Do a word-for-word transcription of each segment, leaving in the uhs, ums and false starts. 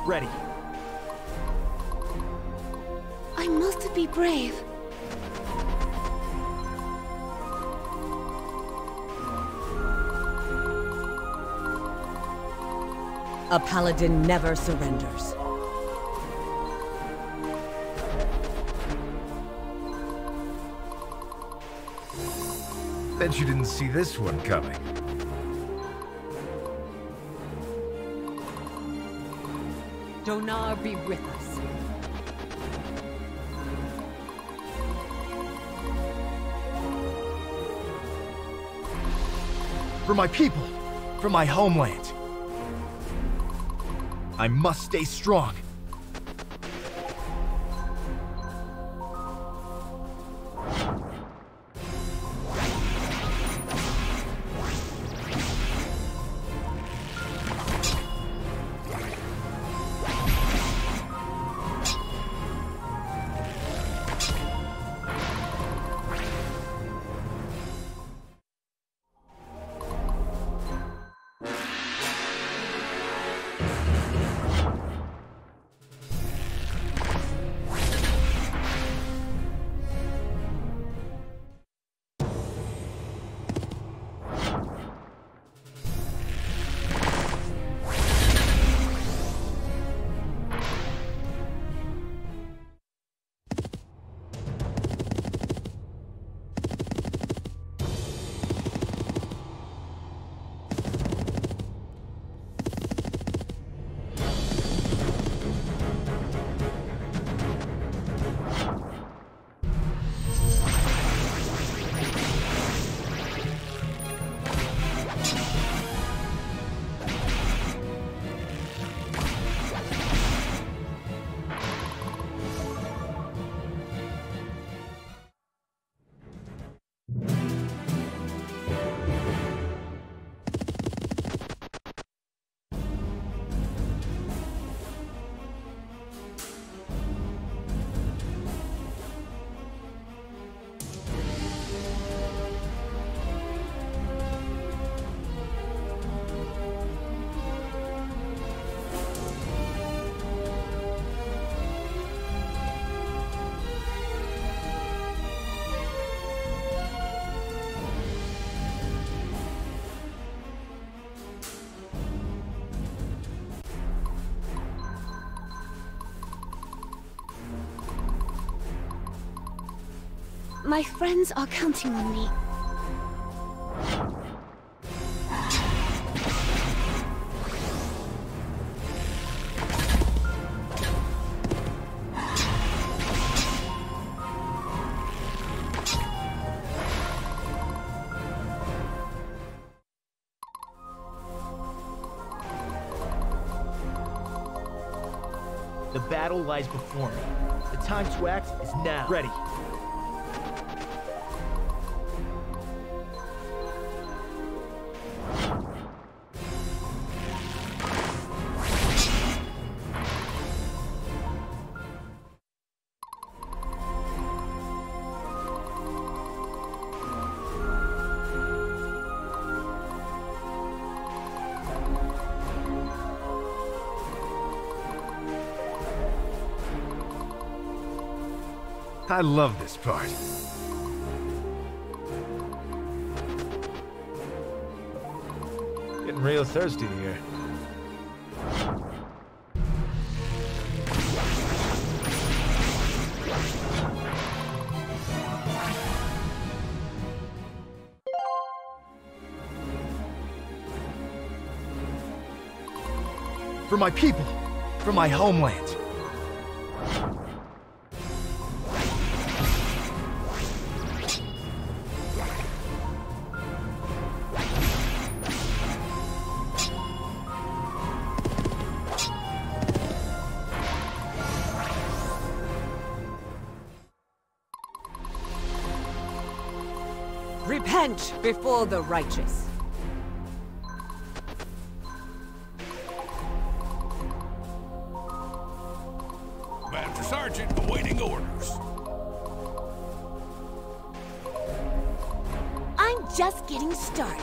Ready. I must be brave. A paladin never surrenders. Bet you didn't see this one coming. Donar be with us. For my people, for my homeland. I must stay strong. My friends are counting on me. The battle lies before me. The time to act is now. Ready. I love this part. Getting real thirsty here. For my people, for my homeland. Repent before the righteous. Master Sergeant awaiting orders. I'm just getting started.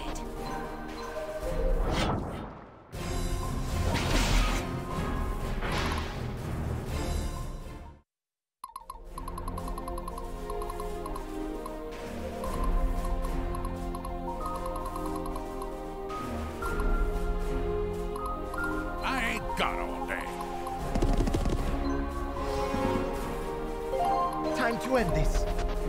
got all day. Time to end this.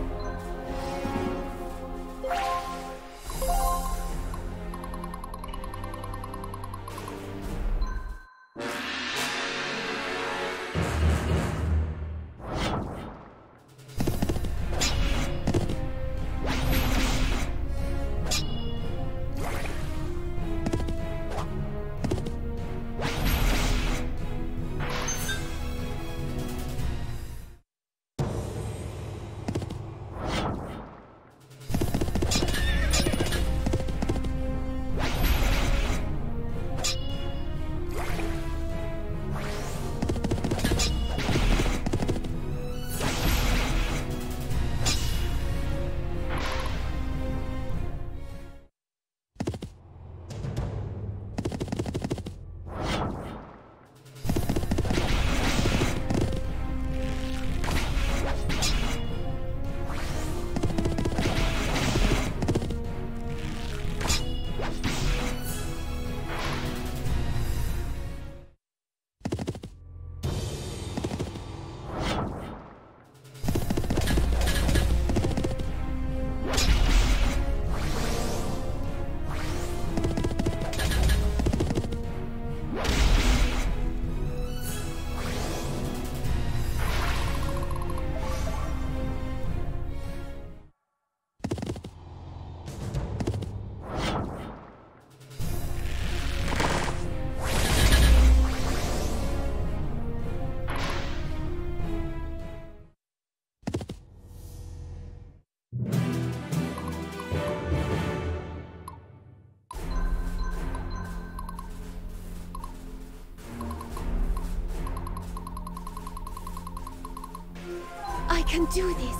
I can do this.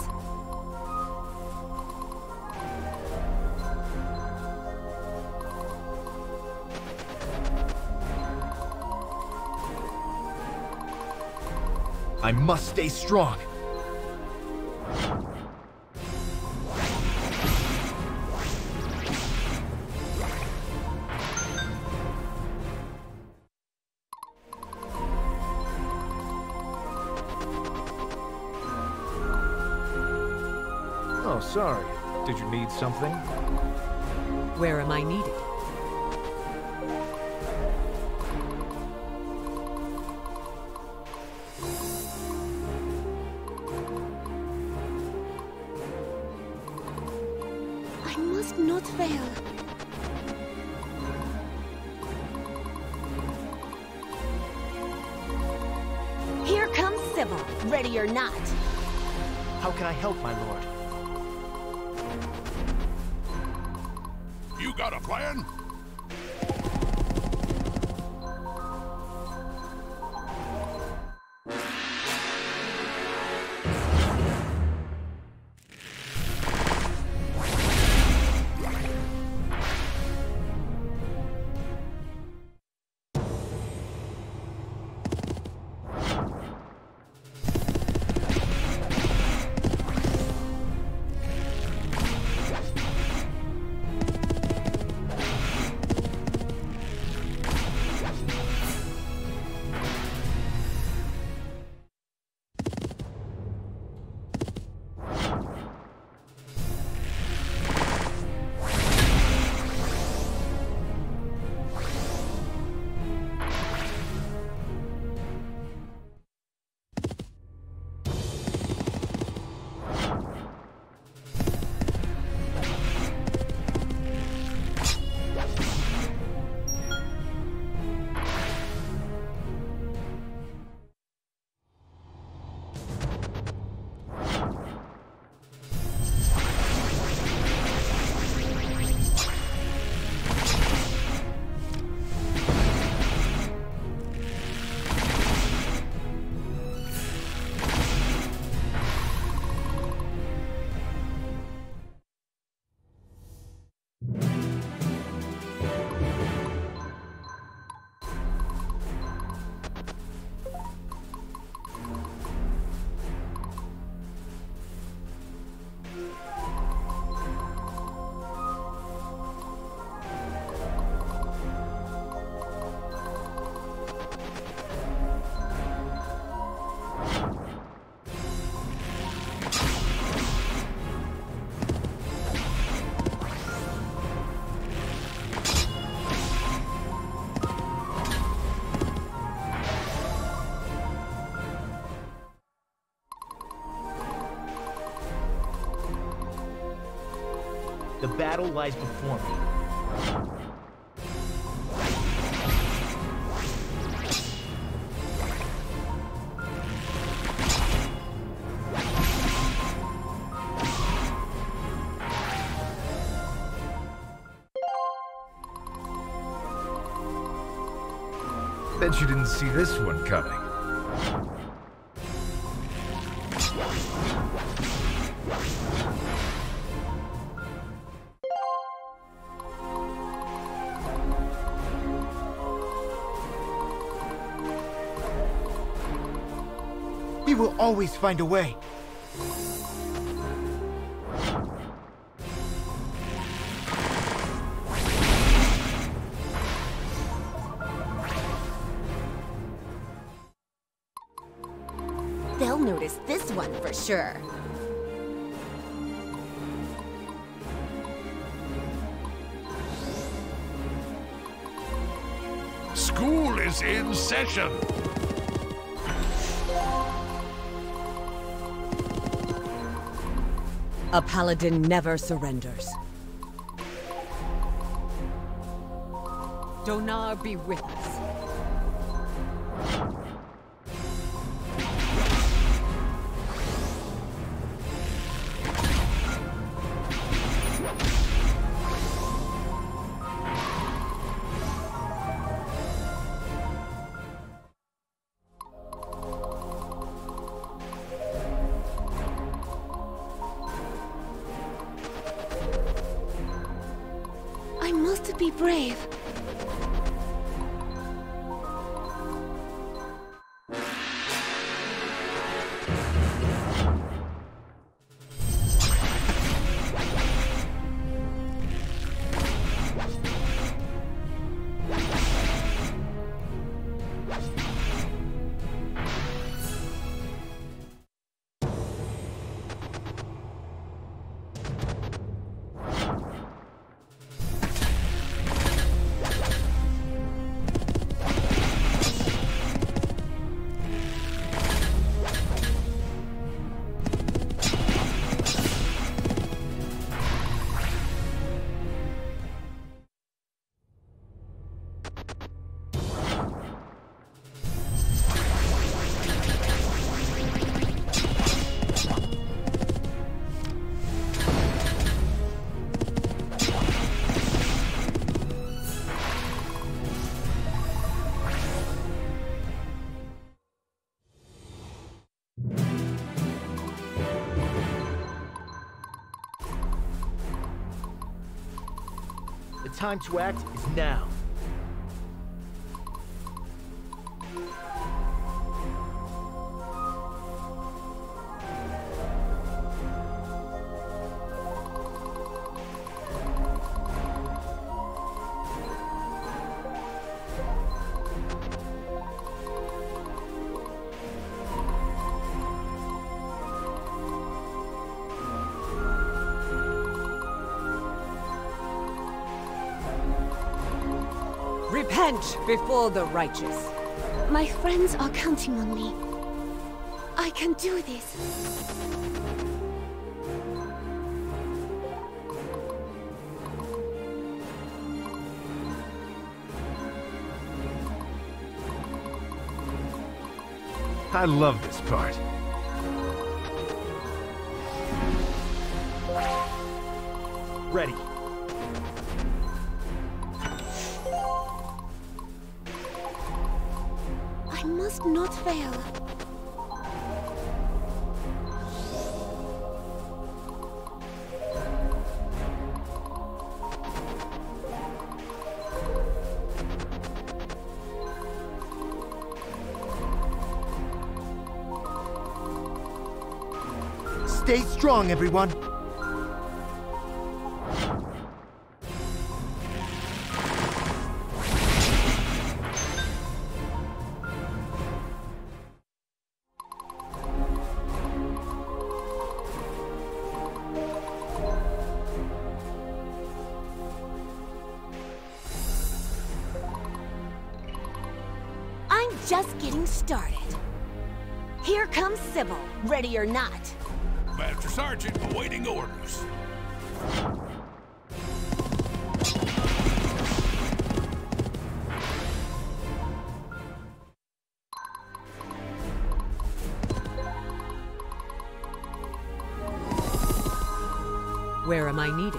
I must stay strong. Oh, sorry. Did you need something? Where am I needed? I must not fail. Here comes Sybil, ready or not. How can I help, my lord? You got a plan? The battle lies before me. Bet you didn't see this one coming. We will always find a way. They'll notice this one for sure. School is in session. A paladin never surrenders. Donar be with us. I must be brave. The time to act is now. Repent before the righteous. My friends are counting on me. I can do this. I love this part. Ready. I must not fail. Stay strong, everyone. I'm just getting started. Here comes Sybil, ready or not. Master Sergeant awaiting orders. Where am I needed?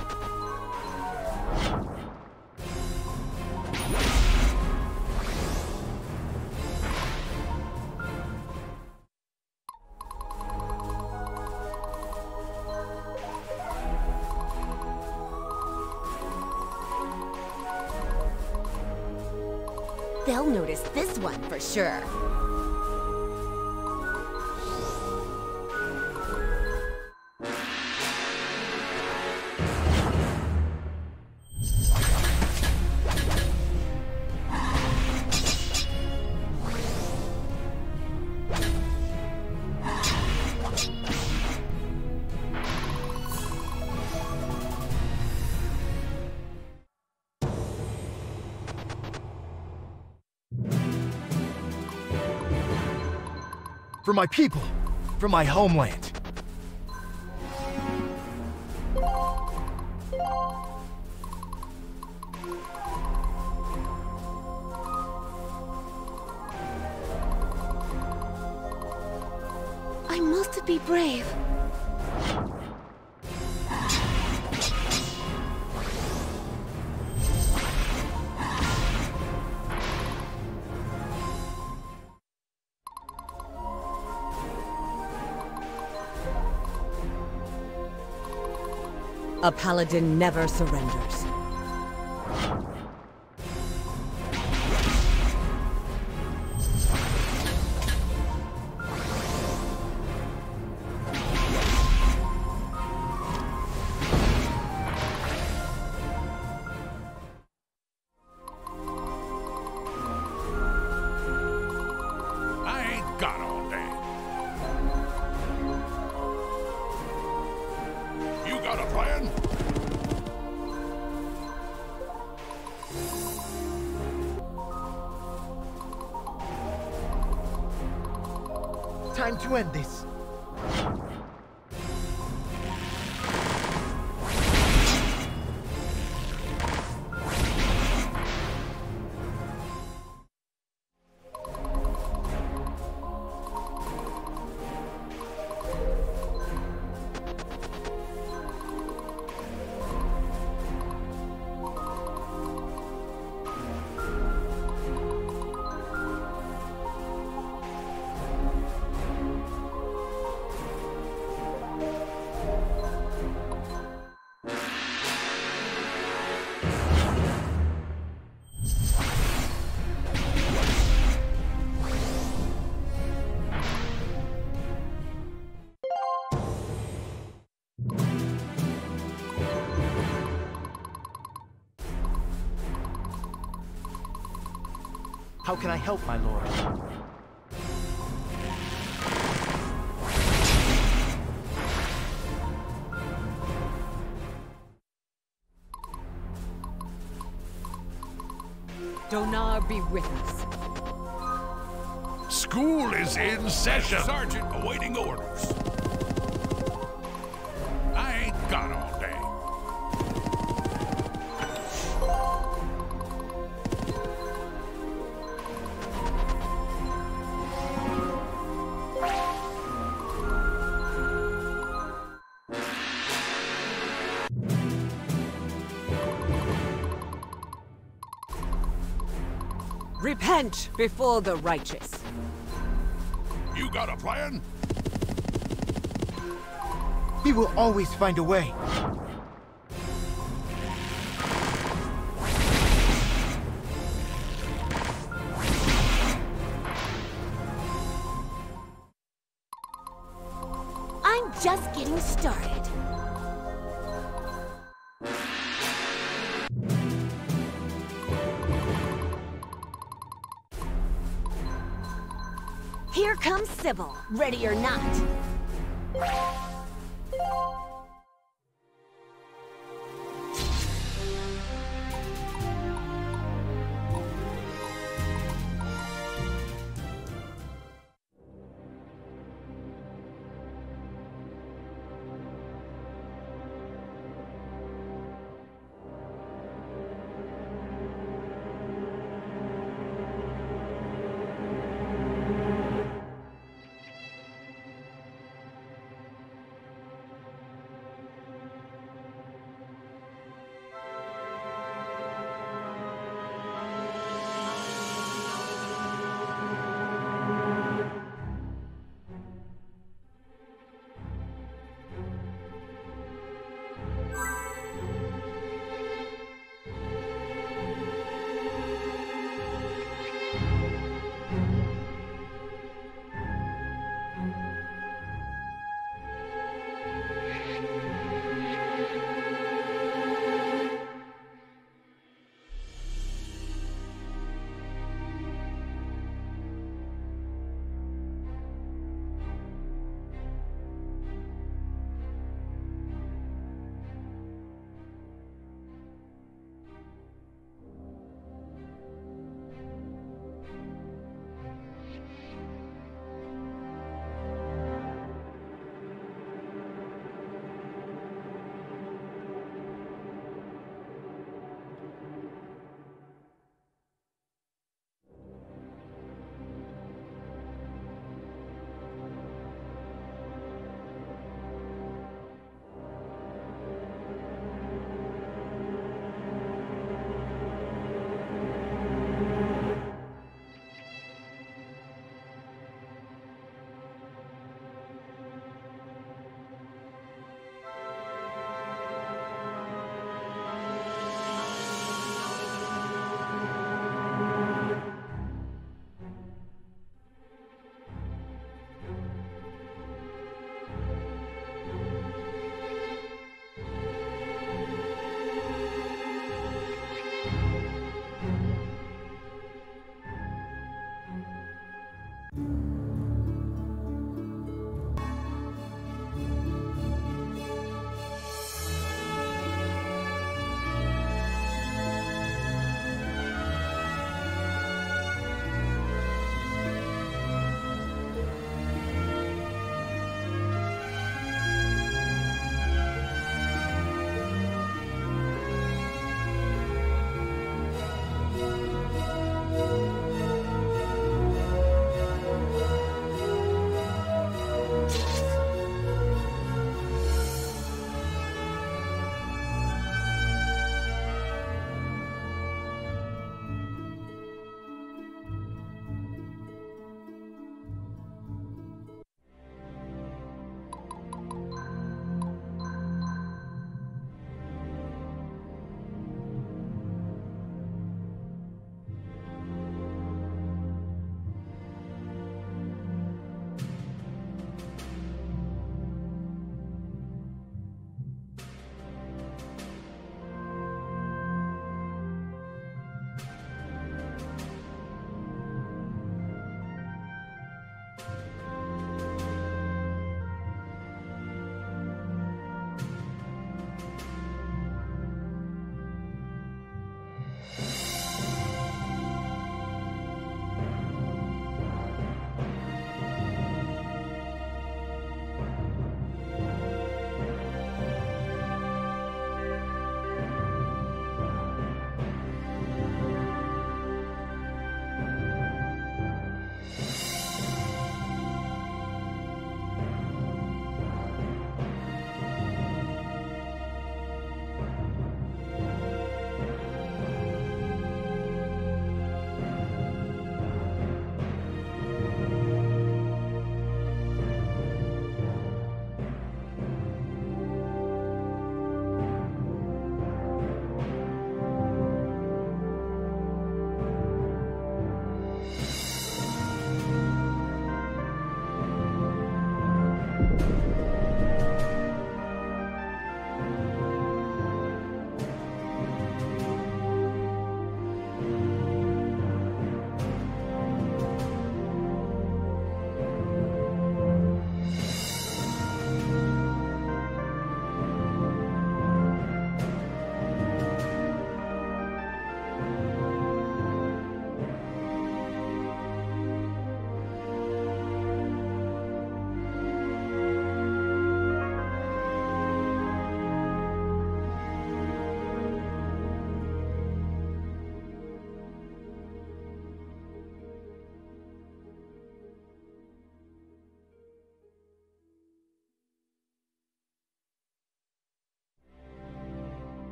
They'll notice this one for sure. For my people, for my homeland. I must be brave. A paladin never surrenders. I ain't got all day. You got a plan? Time to end this. How can I help, my lord? Donar be with us. School is in session. Sergeant awaiting orders. I ain't got all day. Repent before the righteous. You got a plan? We will always find a way. I'm just getting started. Here comes Sybil, ready or not.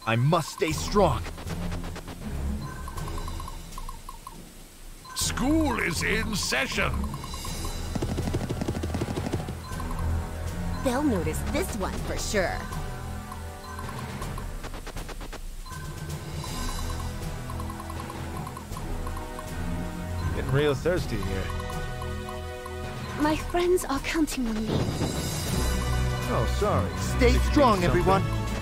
I must stay strong. School is in session. They'll notice this one for sure. Getting real thirsty here. My friends are counting on me. Oh, sorry. Stay Did you strong, need something? everyone.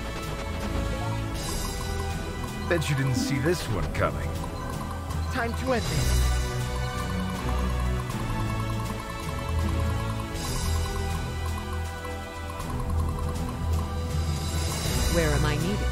Bet you didn't see this one coming. Time to end this. Where am I needed?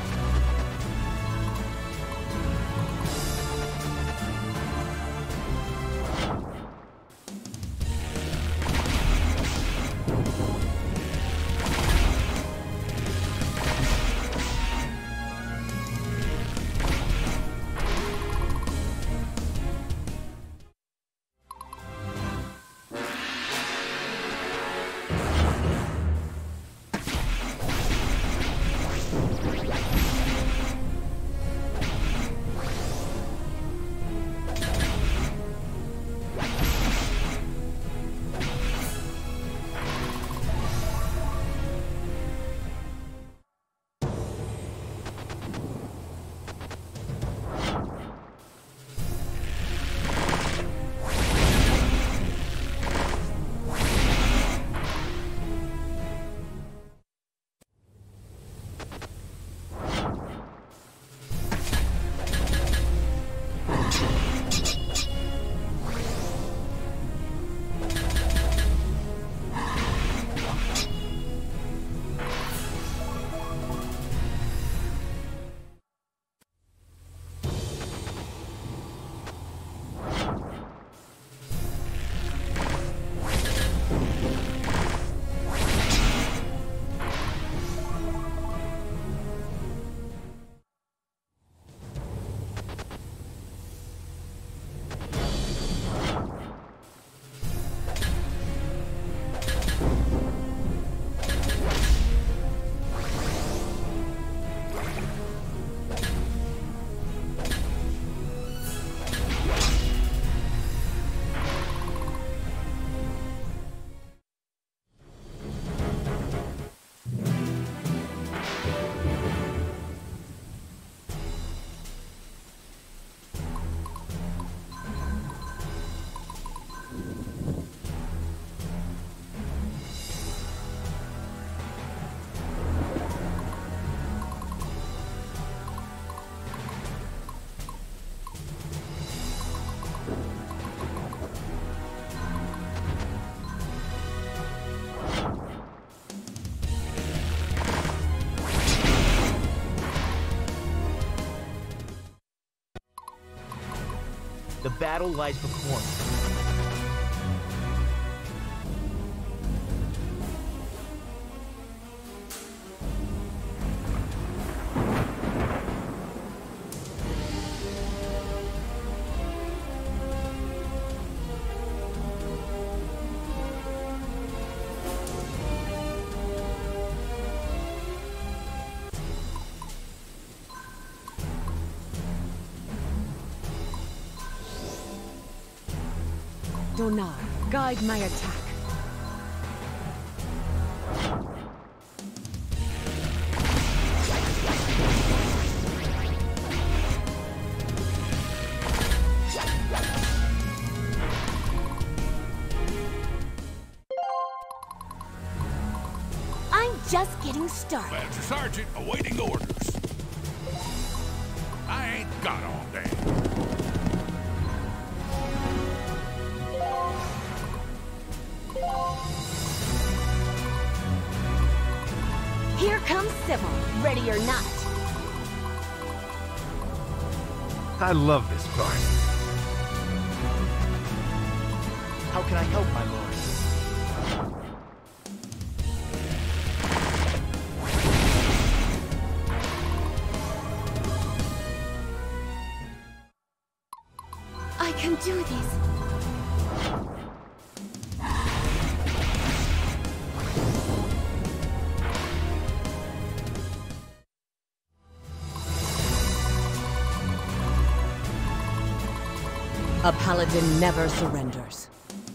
The battle lies before me. Donar, guide my attack. I'm just getting started. Master Sergeant awaiting orders. I ain't got all day. Here comes Sybil, ready or not. I love this part. How can I help, my lord? I can do this. A paladin never surrenders.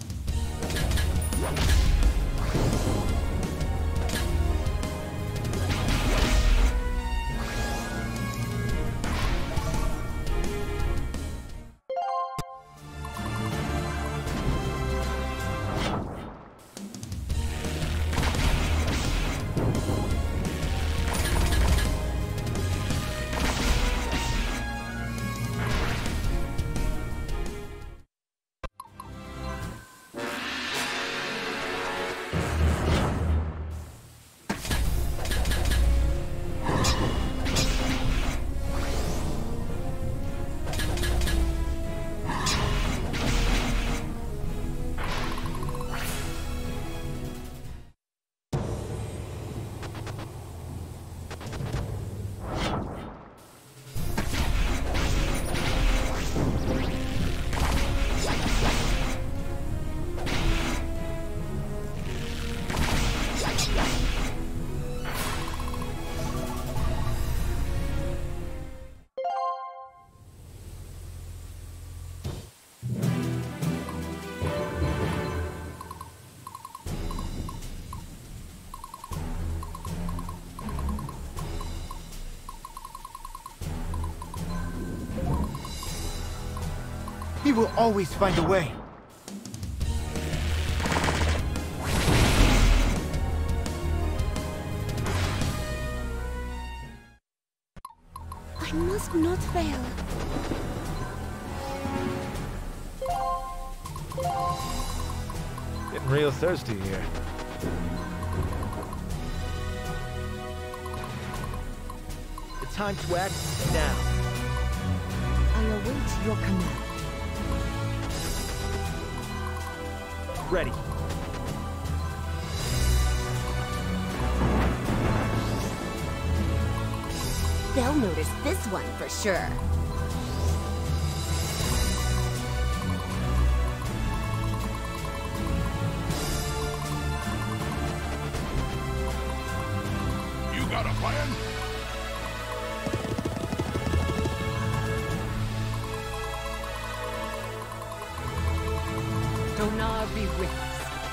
He will always find a way. I must not fail. Getting real thirsty here. The time to act is now. I await your command. Ready. They'll notice this one for sure. You got a plan? Donar be with us.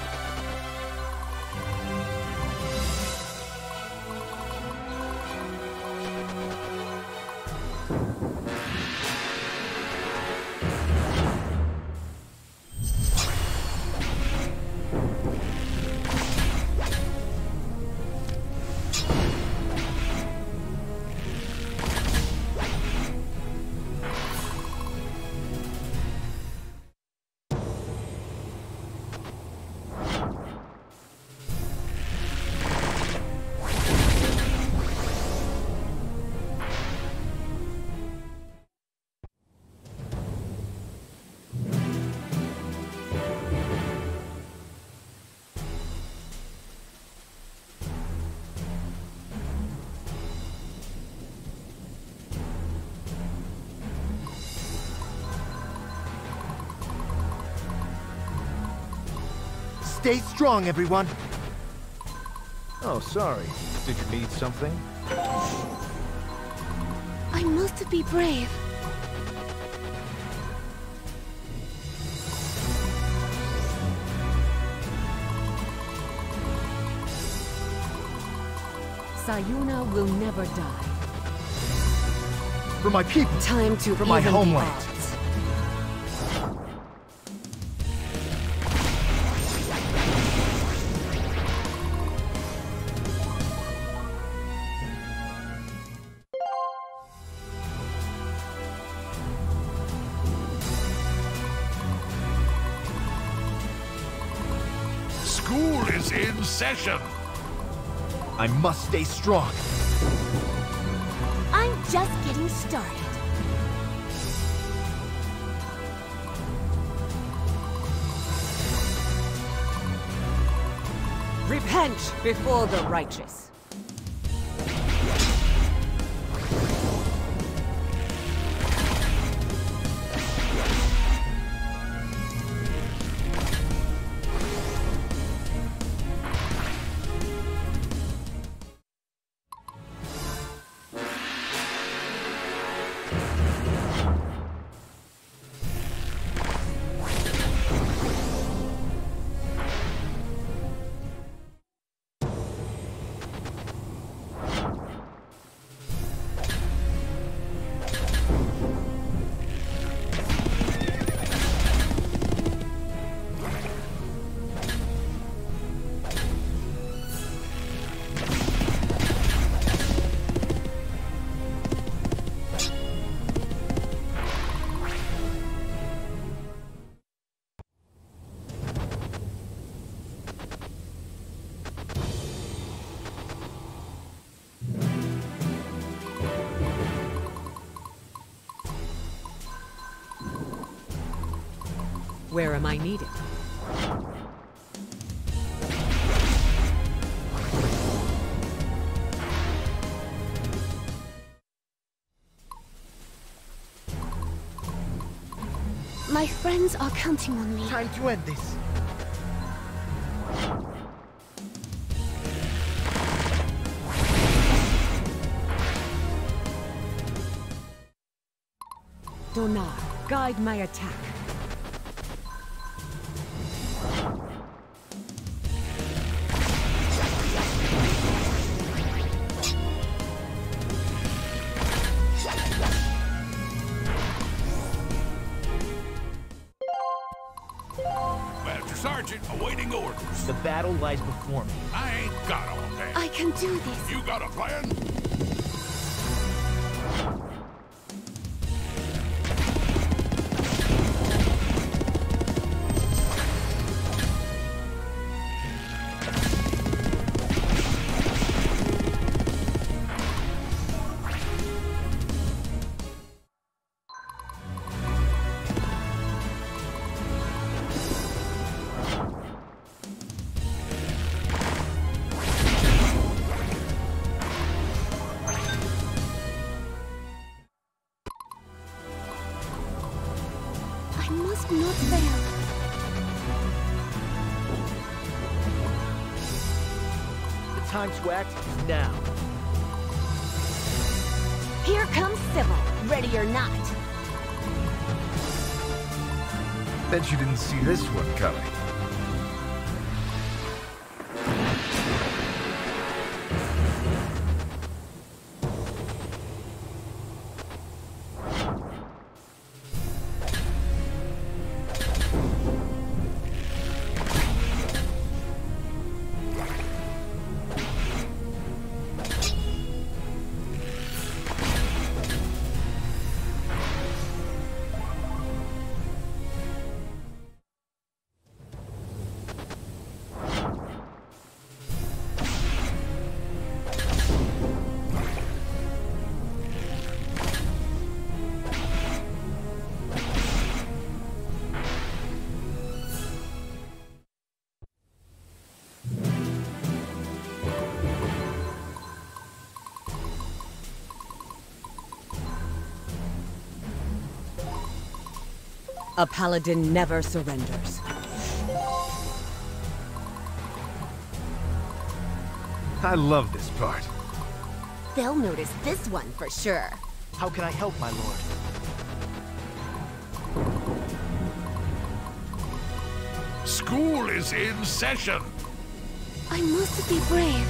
Stay strong, everyone. Oh, sorry. Did you need something? I must be brave. Sayuna will never die. For my people. Time to For my even the homeland. odds. School is in session. I must stay strong. I'm just getting started. Repent before the righteous. Where am I needed? My friends are counting on me. Time to end this. Donar, guide my attack. Master Sergeant, awaiting orders. The battle lies before me. I ain't got all that. I can do this. You got a plan? I must not fail. The time to act is now. Here comes Sybil, ready or not. Bet you didn't see this one coming. A paladin never surrenders. I love this part. They'll notice this one for sure. How can I help, my lord? School is in session. I must be brave.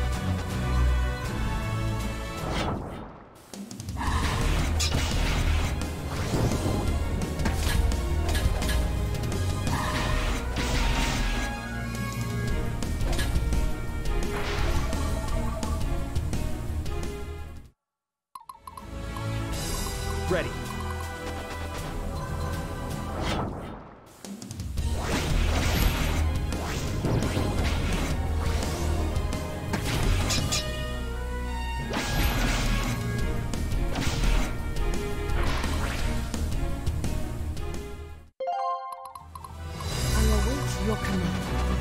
Ready. I await your command.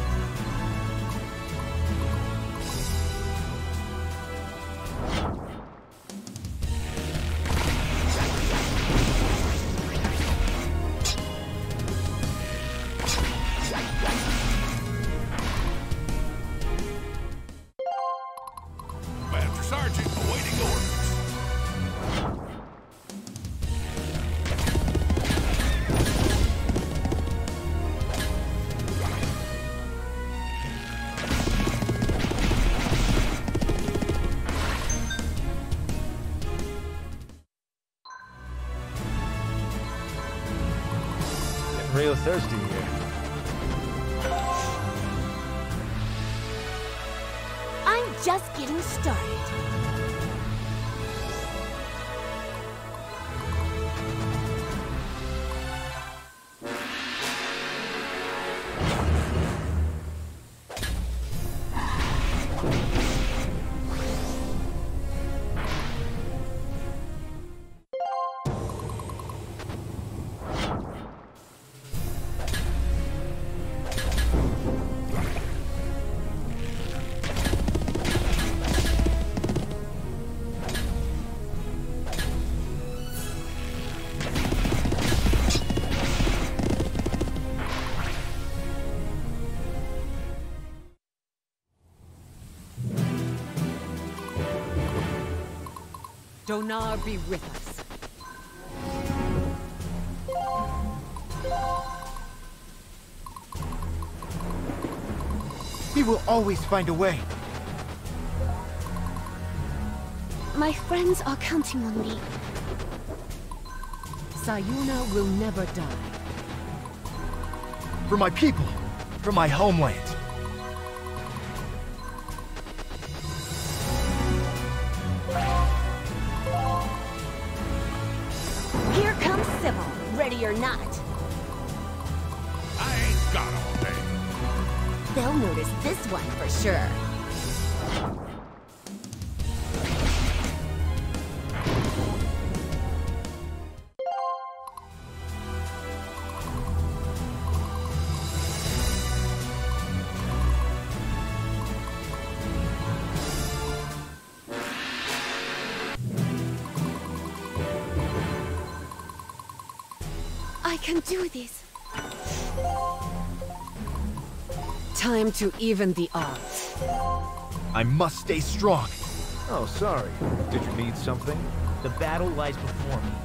Master Sergeant, awaiting orders. Getting real thirsty here. I'm just getting started. Donar be with us. He will always find a way. My friends are counting on me. Sayuna will never die. For my people. For my homeland. Here comes Sybil, ready or not. I ain't got all day. They'll notice this one for sure. I can do this. Time to even the odds. I must stay strong. Oh, sorry. Did you need something? The battle lies before me.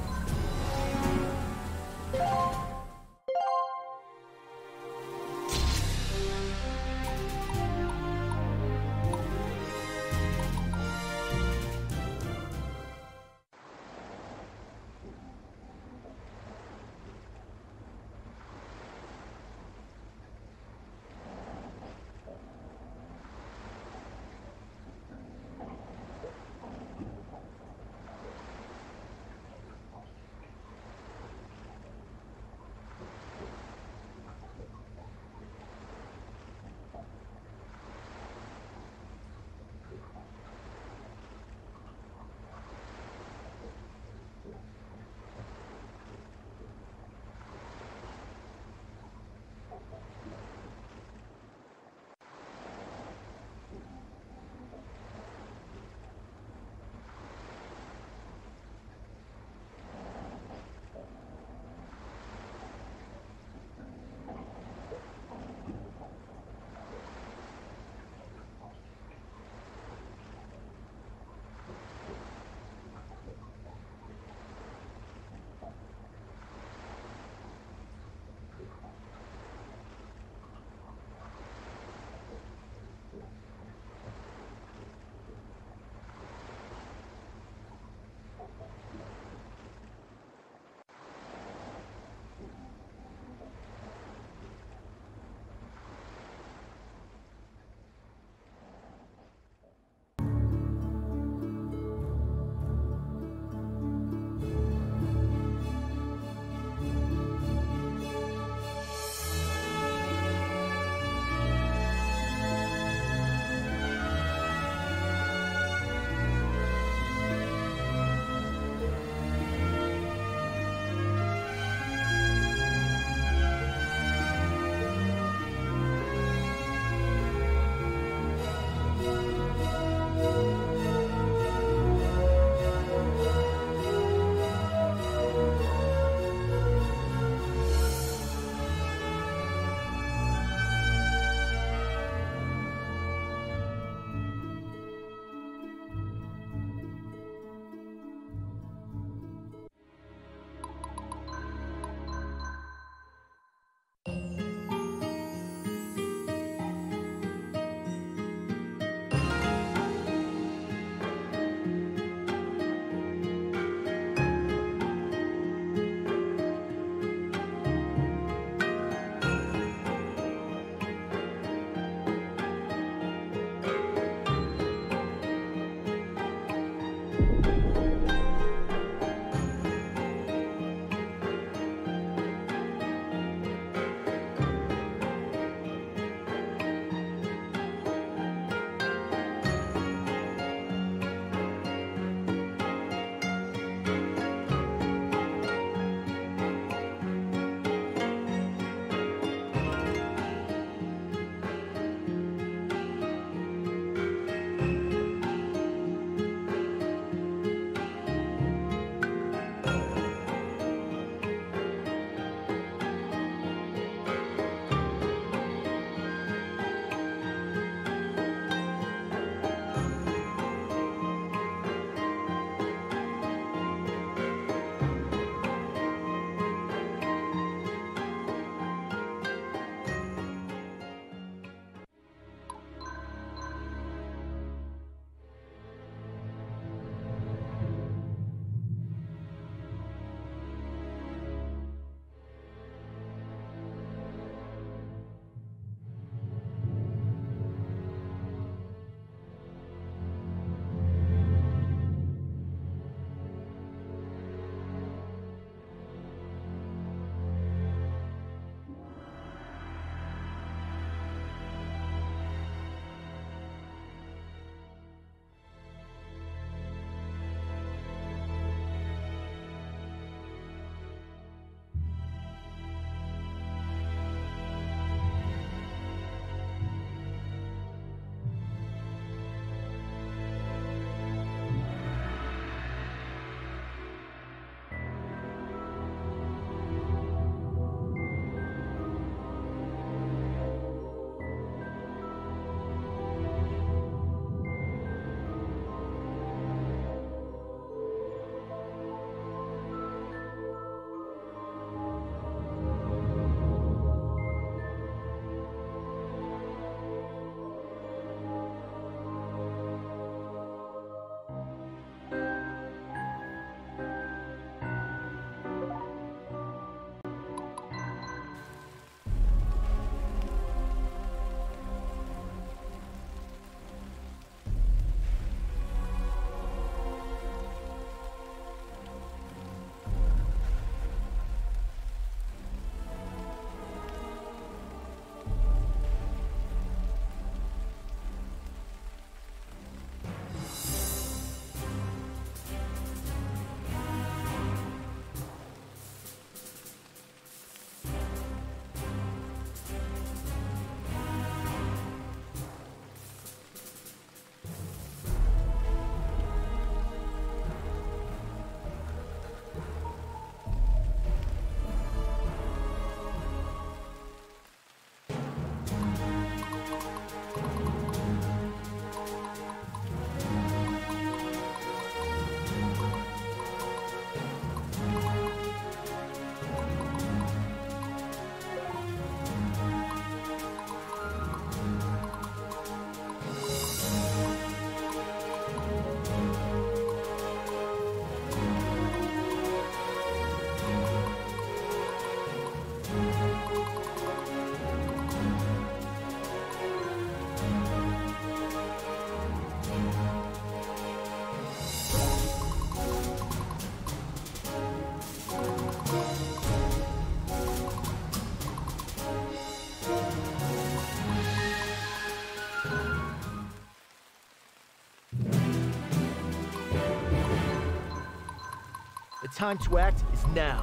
time to act is now.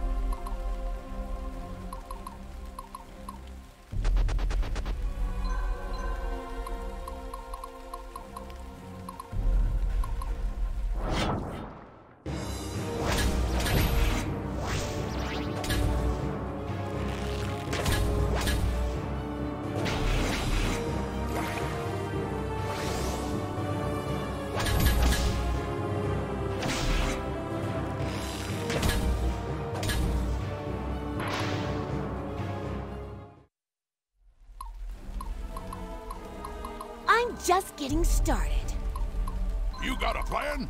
I'm just getting started. You got a plan?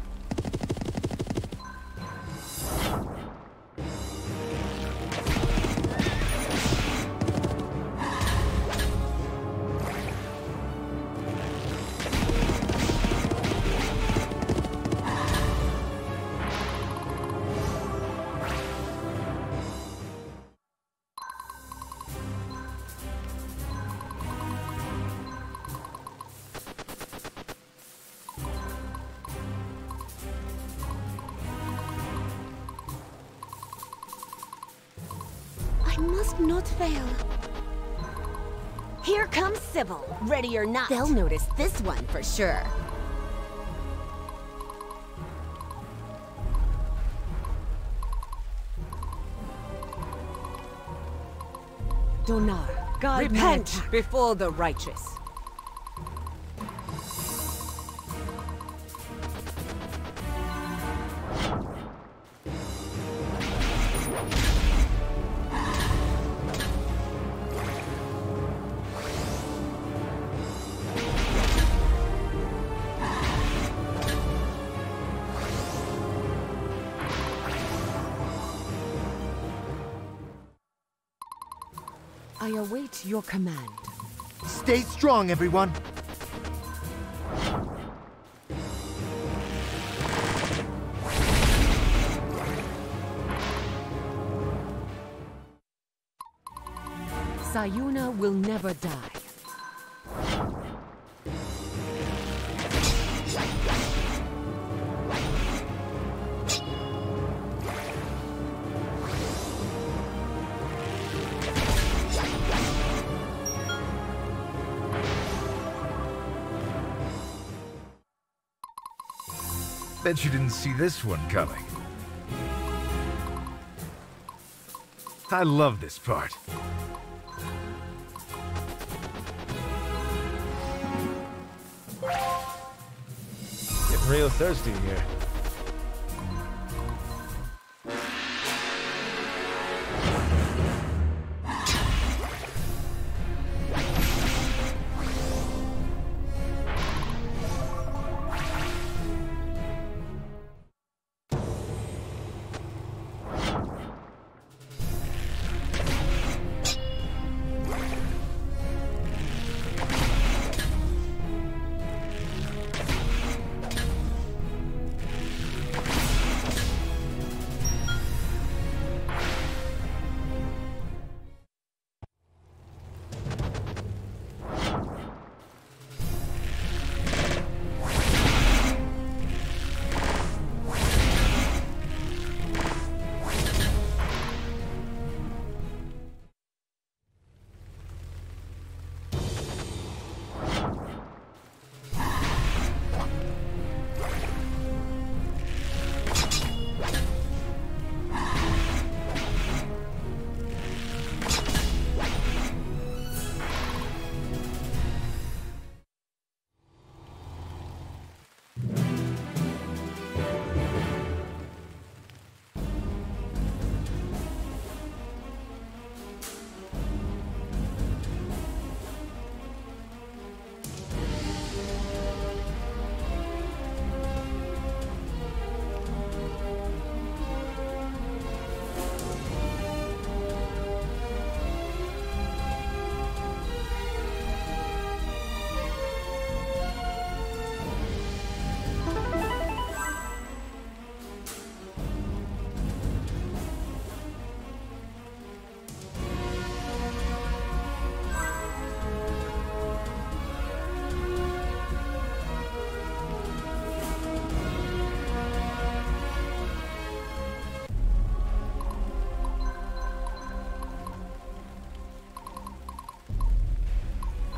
I must not fail. Here comes Sybil, ready or not. They'll notice this one for sure. Donar, guide repent my before the righteous. I await your command. Stay strong, everyone. Sayuna will never die. Bet you didn't see this one coming. I love this part. Getting real thirsty here.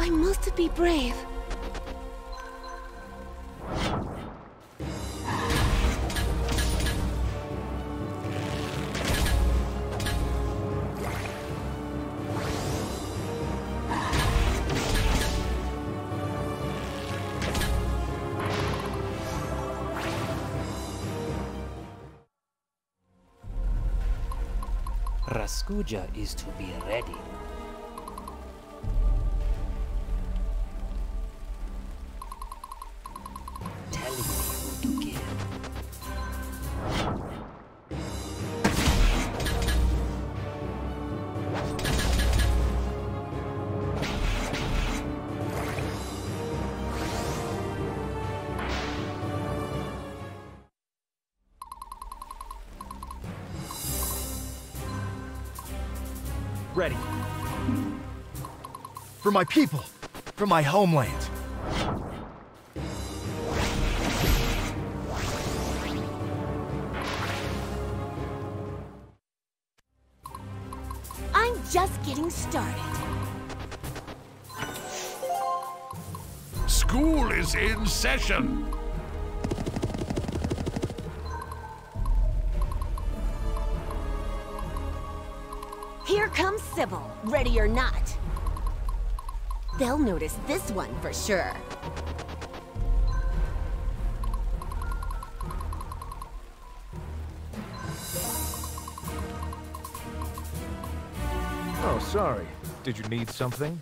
I must be brave. Raskuja is to be ready. Telling me who to kill. Ready. For my people, for my homeland. I'm just getting started. School is in session. Here comes Sybil, ready or not. They'll notice this one for sure. Oh, sorry. Did you need something?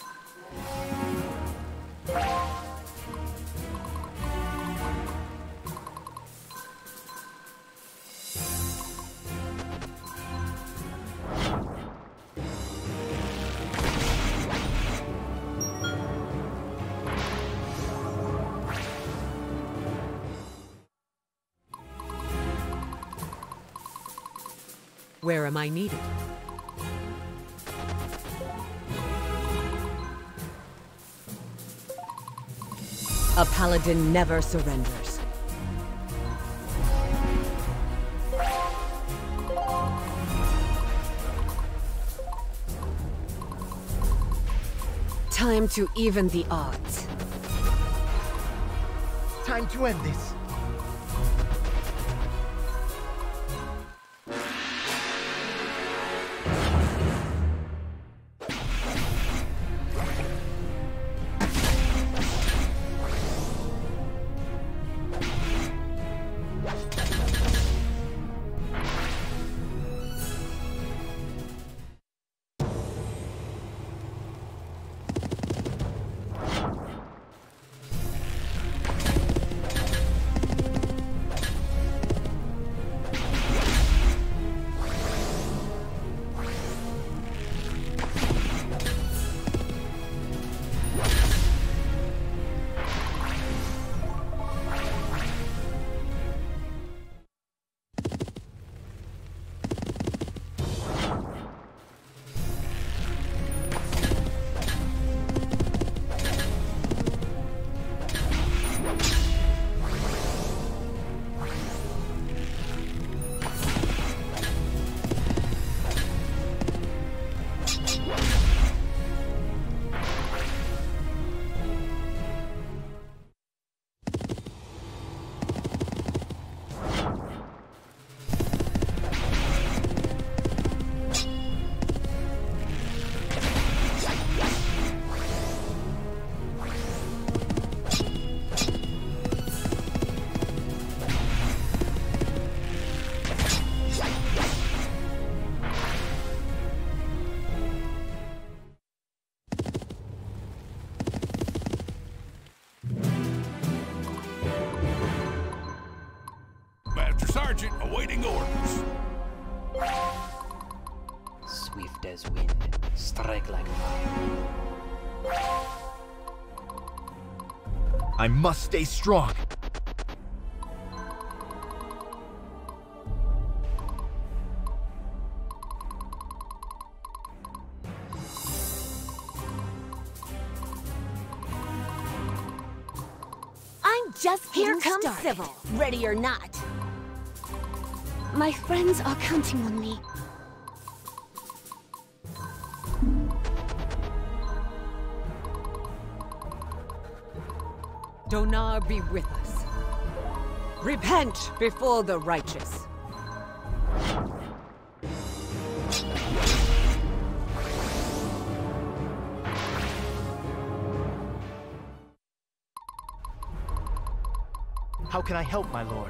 Where am I needed? A paladin never surrenders. Time to even the odds. Time to end this. Sergeant awaiting orders. Swift as wind, strike like fire. I must stay strong. I'm just Here getting comes started. Sybil, Ready or not. My friends are counting on me. Donar be with us. Repent before the righteous. How can I help, my lord?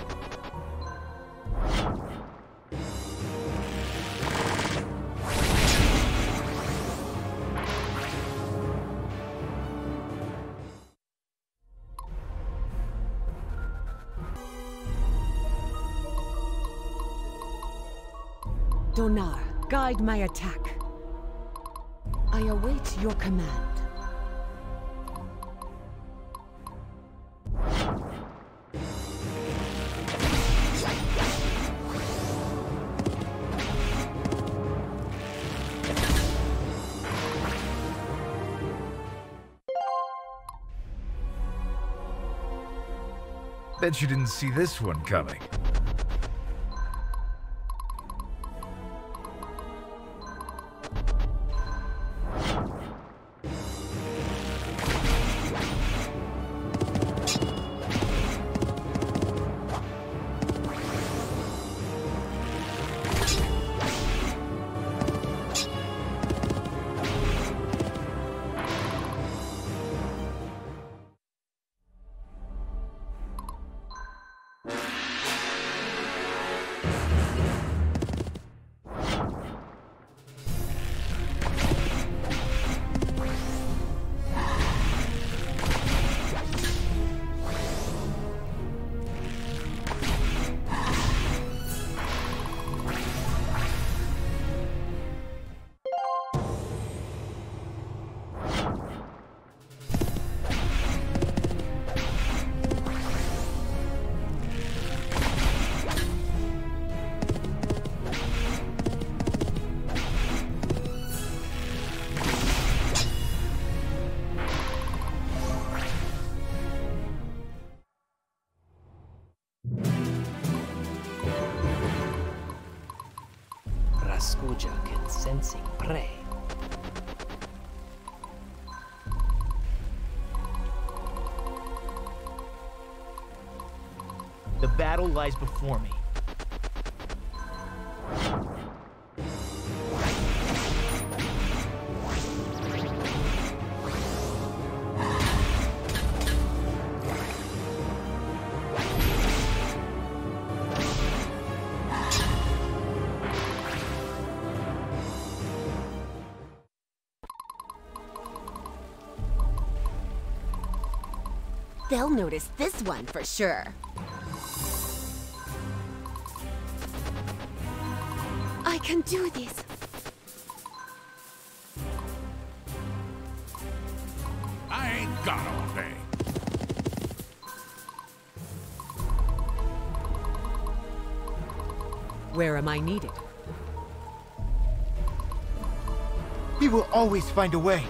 Donar, guide my attack. I await your command. Bet you didn't see this one coming. Raskuja can sensing prey. The battle lies before me. They'll notice this one for sure. I can do this. I ain't got all day. Where am I needed? We will always find a way.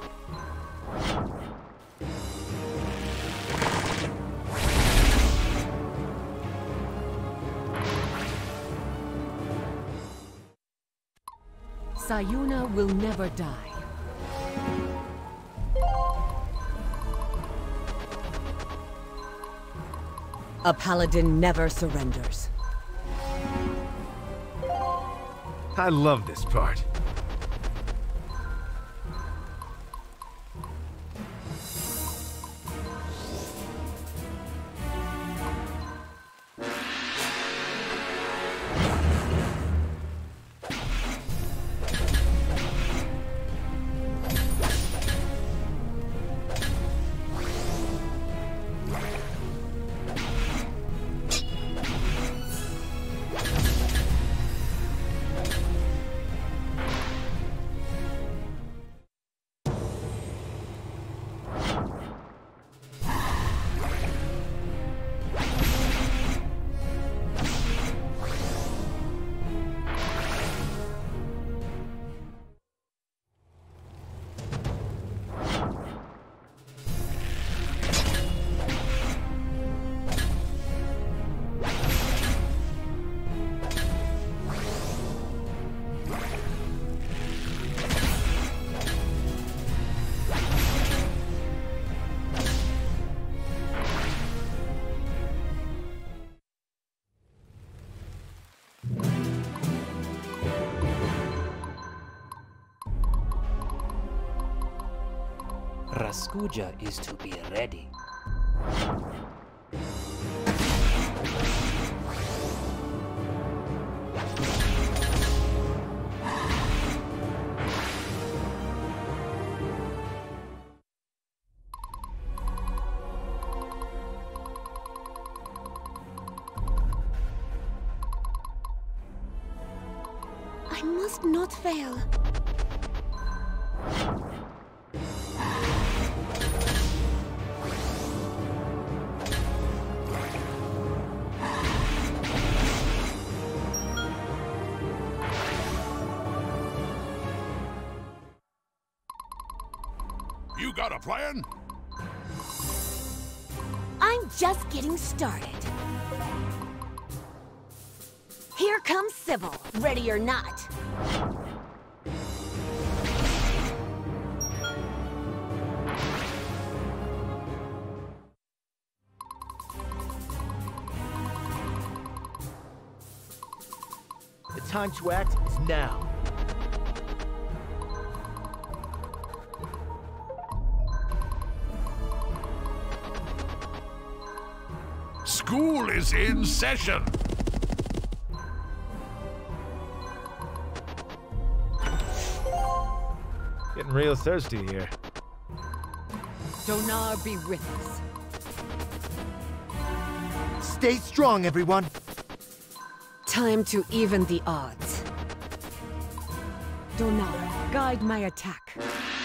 Sayuna will never die. A paladin never surrenders. I love this part. Raskuja is to be ready. I must not fail. You got a plan? I'm just getting started. Here comes Sybil, ready or not. The time to act is now. School is in session. Getting real thirsty here. Donar be with us. Stay strong, everyone. Time to even the odds. Donar, guide my attack.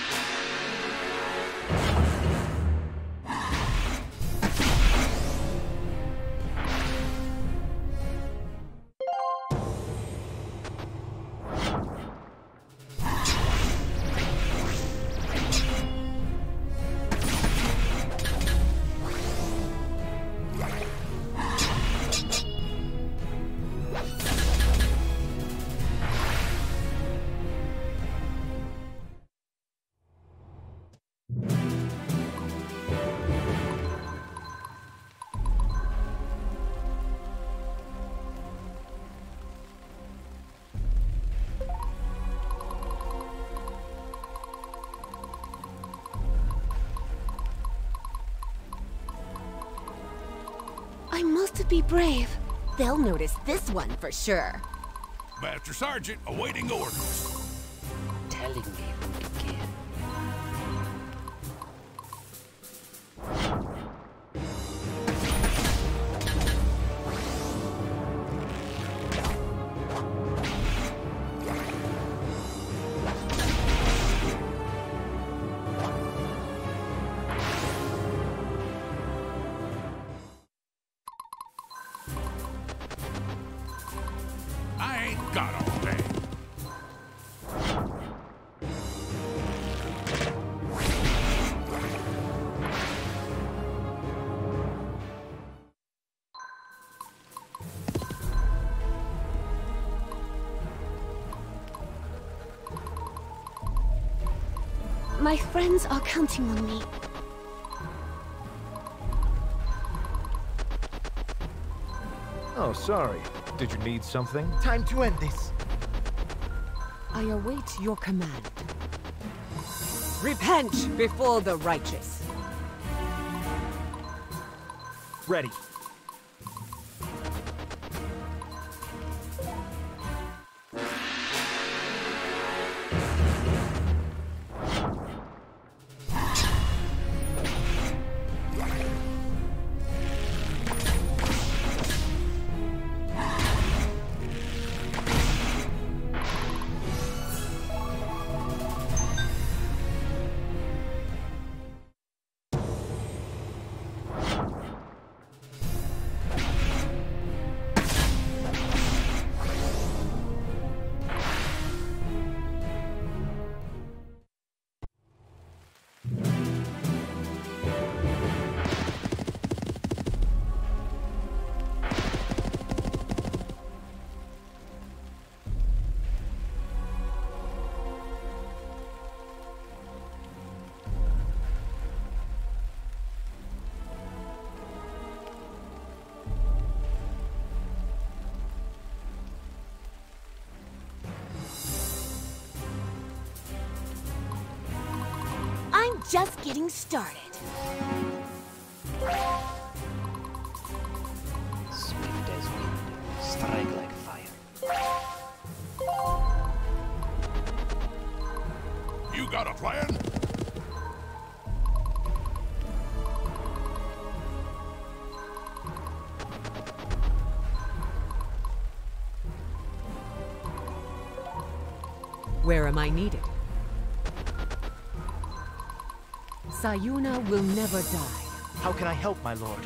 I must be brave. They'll notice this one for sure. Master Sergeant awaiting orders. Telling me who to kill. I ain't got all day. My friends are counting on me. Oh, sorry. Did you need something? Time to end this. I await your command. Repent before the righteous. Ready. just getting started. Swift as wind, strike like fire. You got a plan? Where am I needed? Sayuna will never die. How can I help, my lord?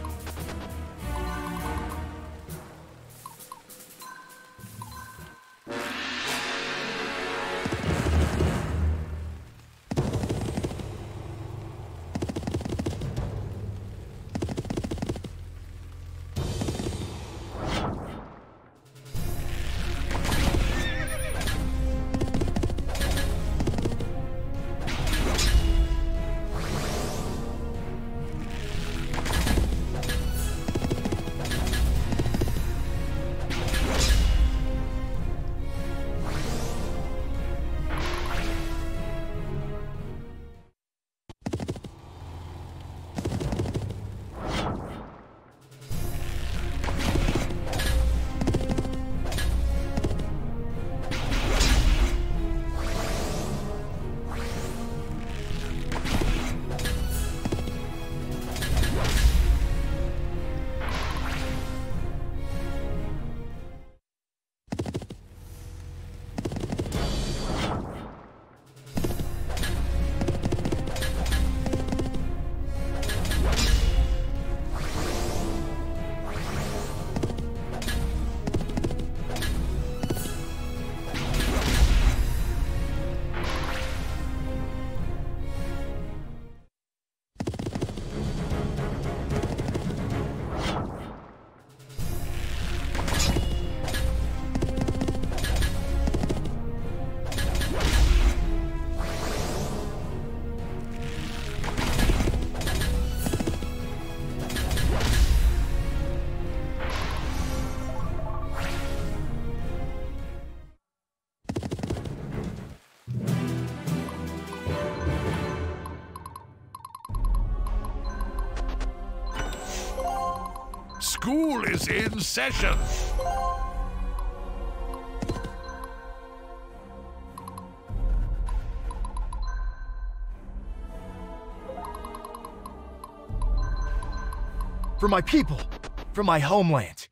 School is in session. For my people, for my homeland.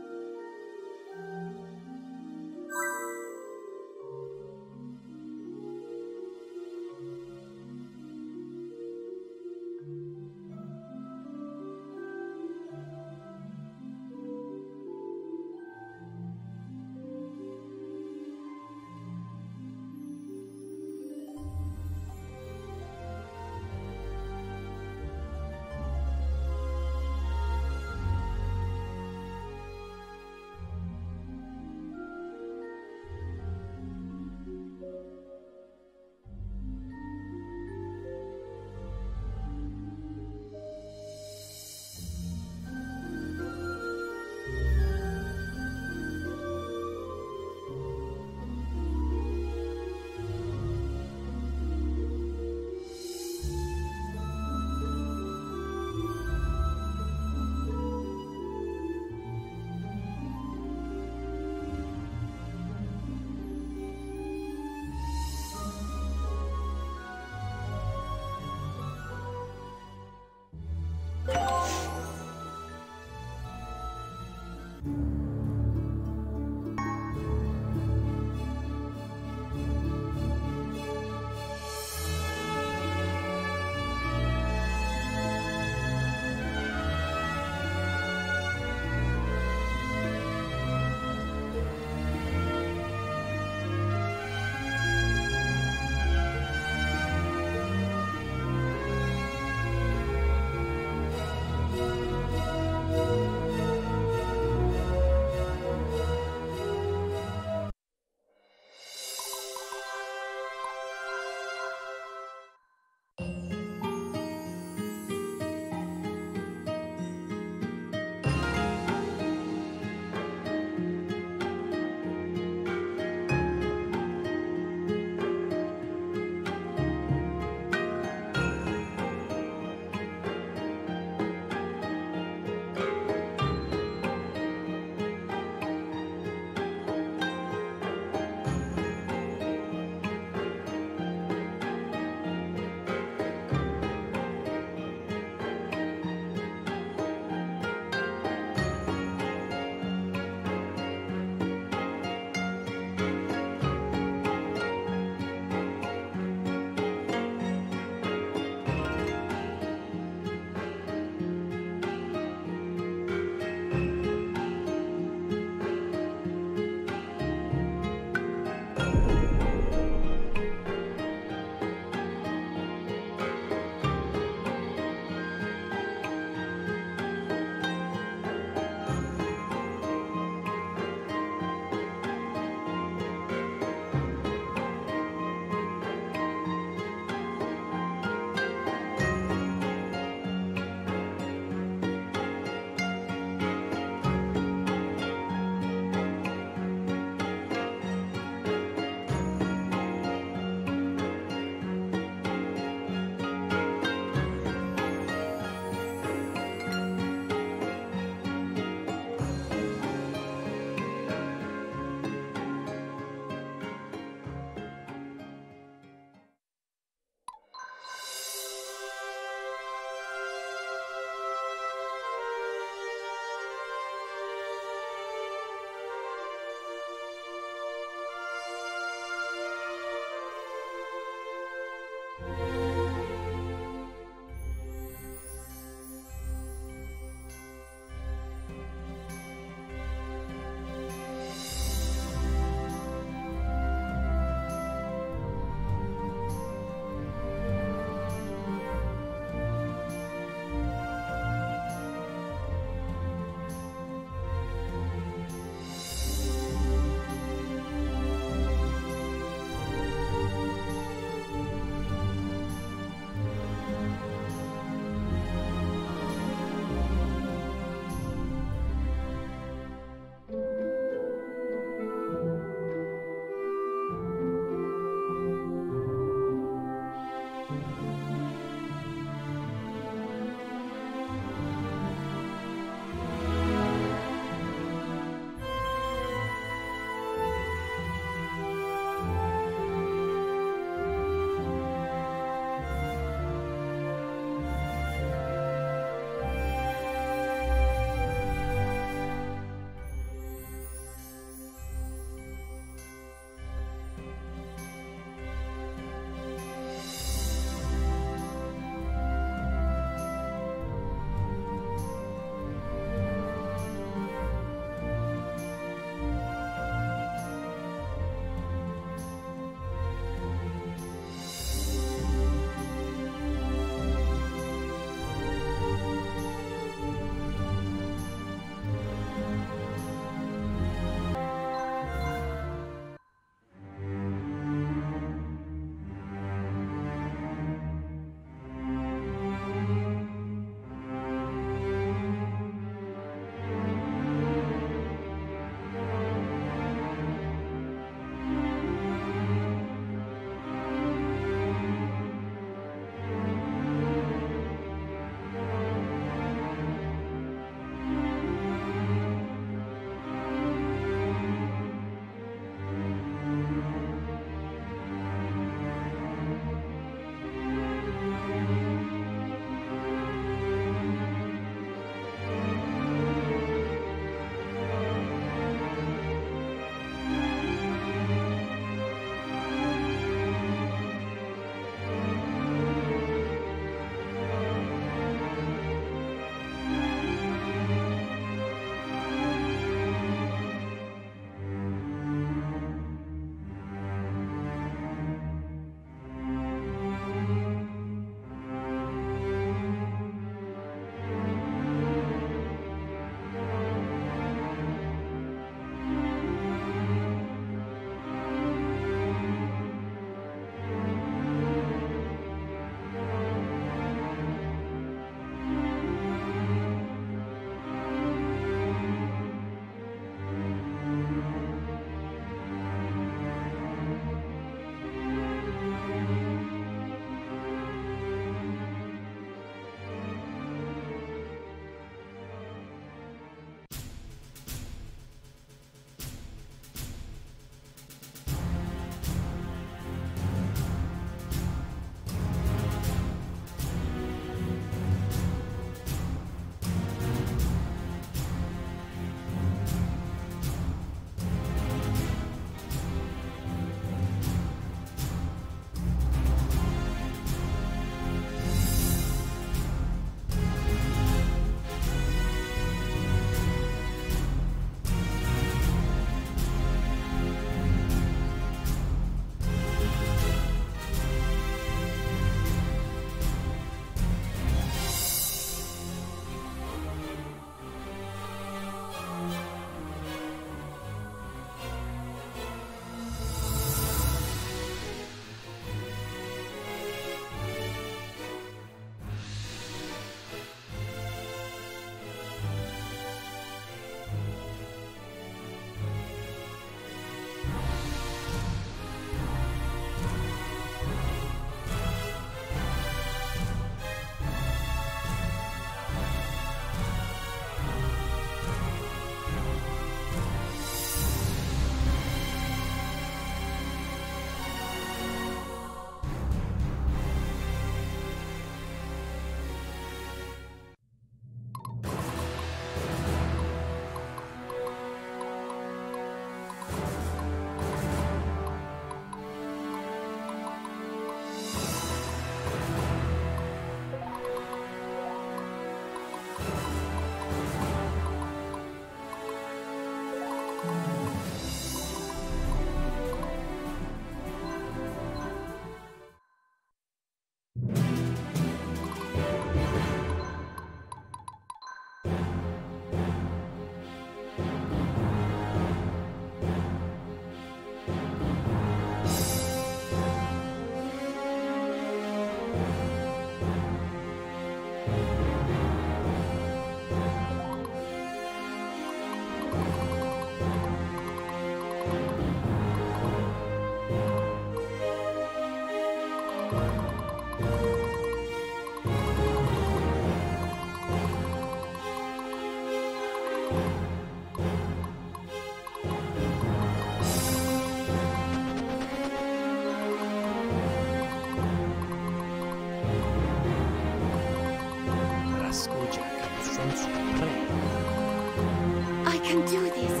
Let's pray. I can do this.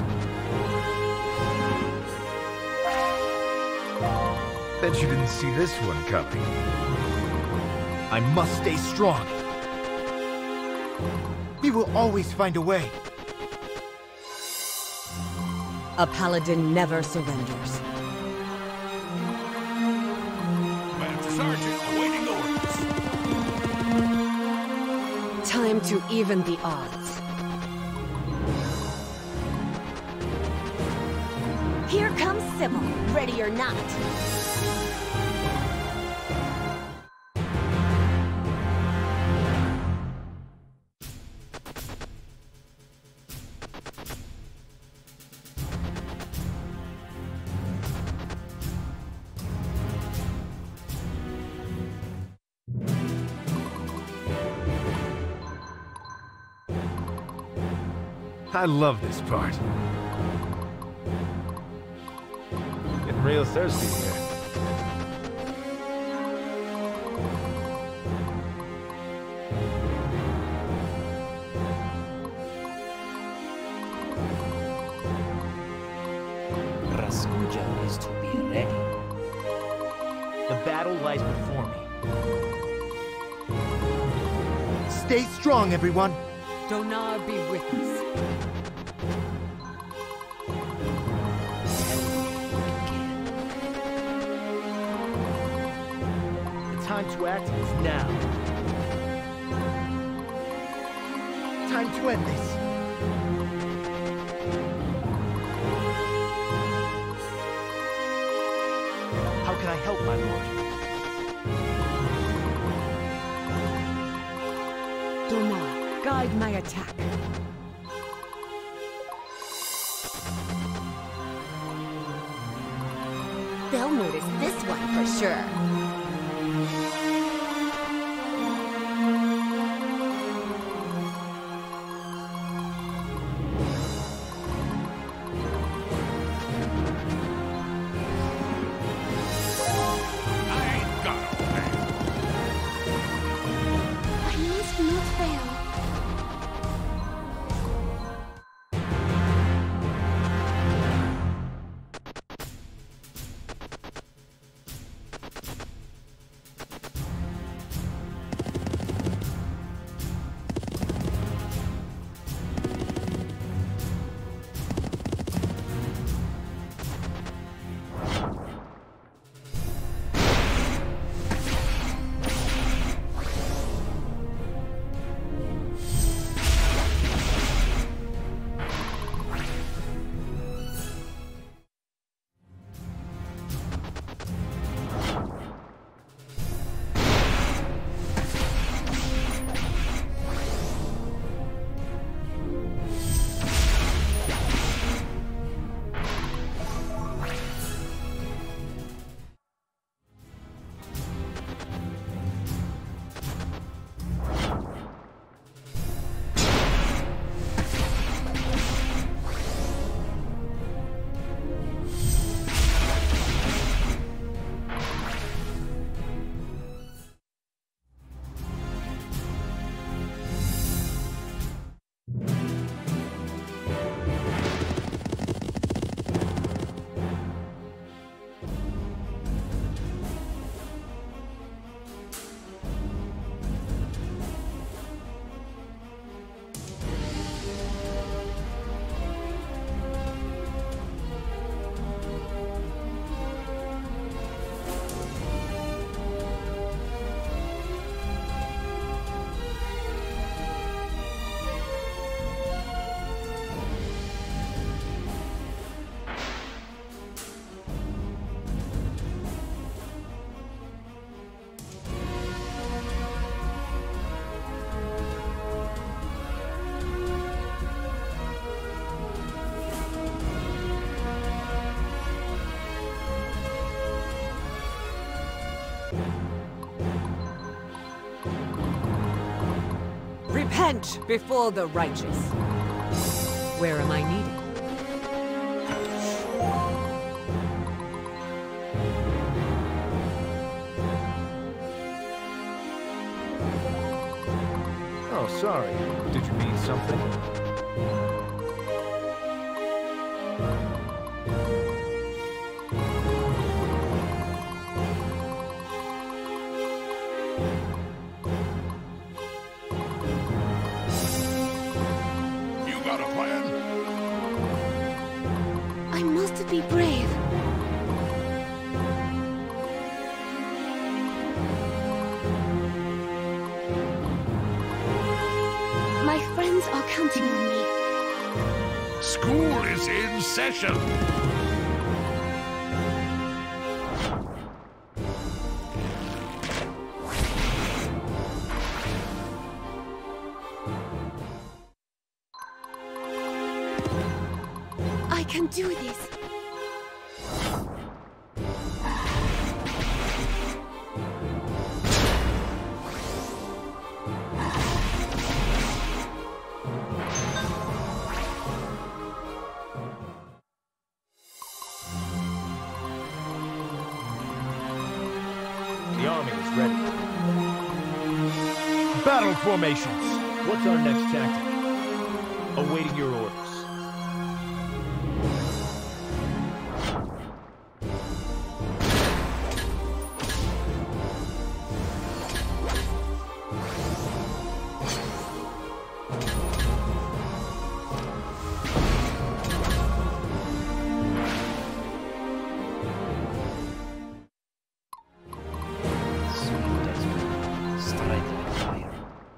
Bet you didn't see this one coming. I must stay strong. We will always find a way. A paladin never surrenders. Master Sergeant, awaiting orders. Time to even the odds. Here comes Sybil, ready or not. I love this part. Getting real thirsty here. Raskuja is to be ready. The battle lies before me. Stay strong, everyone. Donar be with us. The time to act is now. Time to end this. How can I help, my lord? Donar, guide my attack. They'll notice this one for sure. I ain't got all that. I must not fail. Repent before the righteous. Where am I needed? Oh, sorry. Did you need something? You got a plan? I must be brave. My friends are counting on me. School is in session. I can do this. The army is ready. Battle formations. What's our next tactic? Awaiting your orders. Sweet as wind, strike like fire.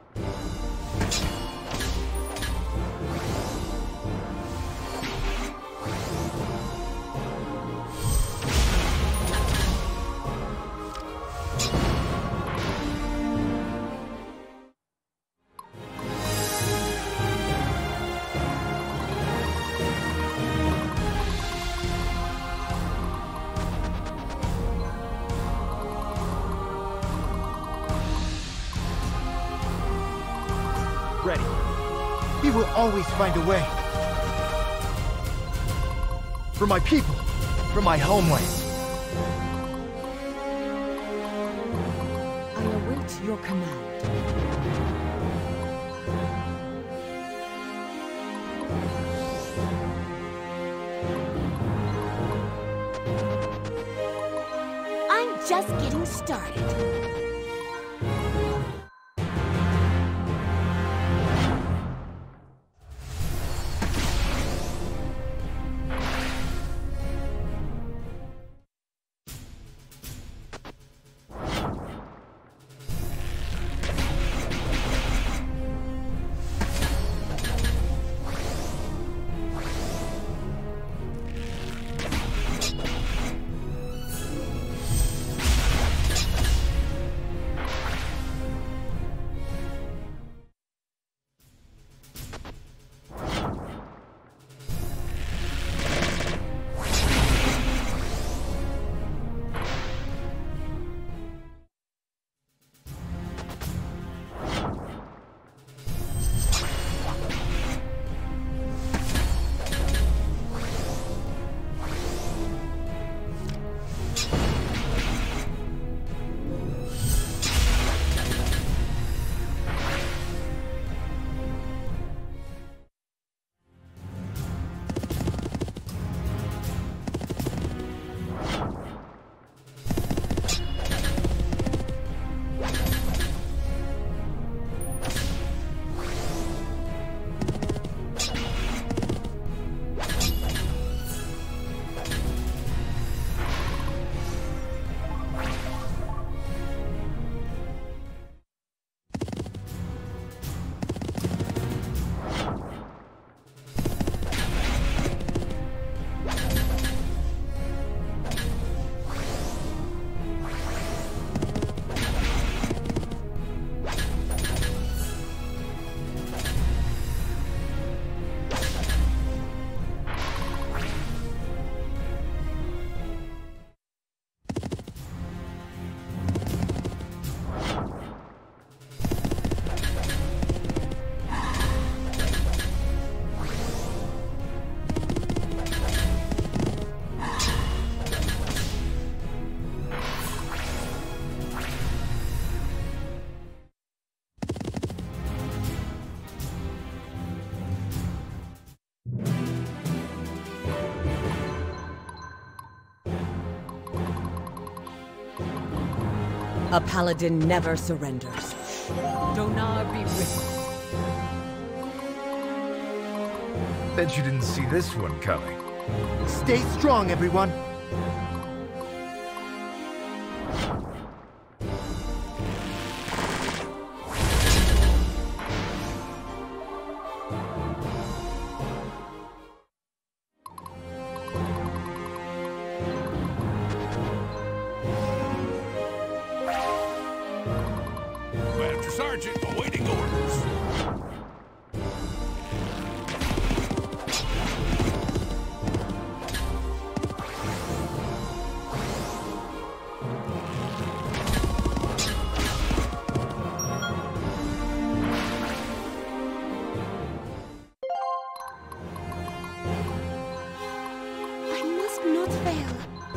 Ready. We will always find a way. For my people, for my homeland. I await your command. I'm just getting started. A paladin never surrenders. Donar be with Bet you didn't see this one coming. Stay strong, everyone. Master Sergeant awaiting orders. I must not fail.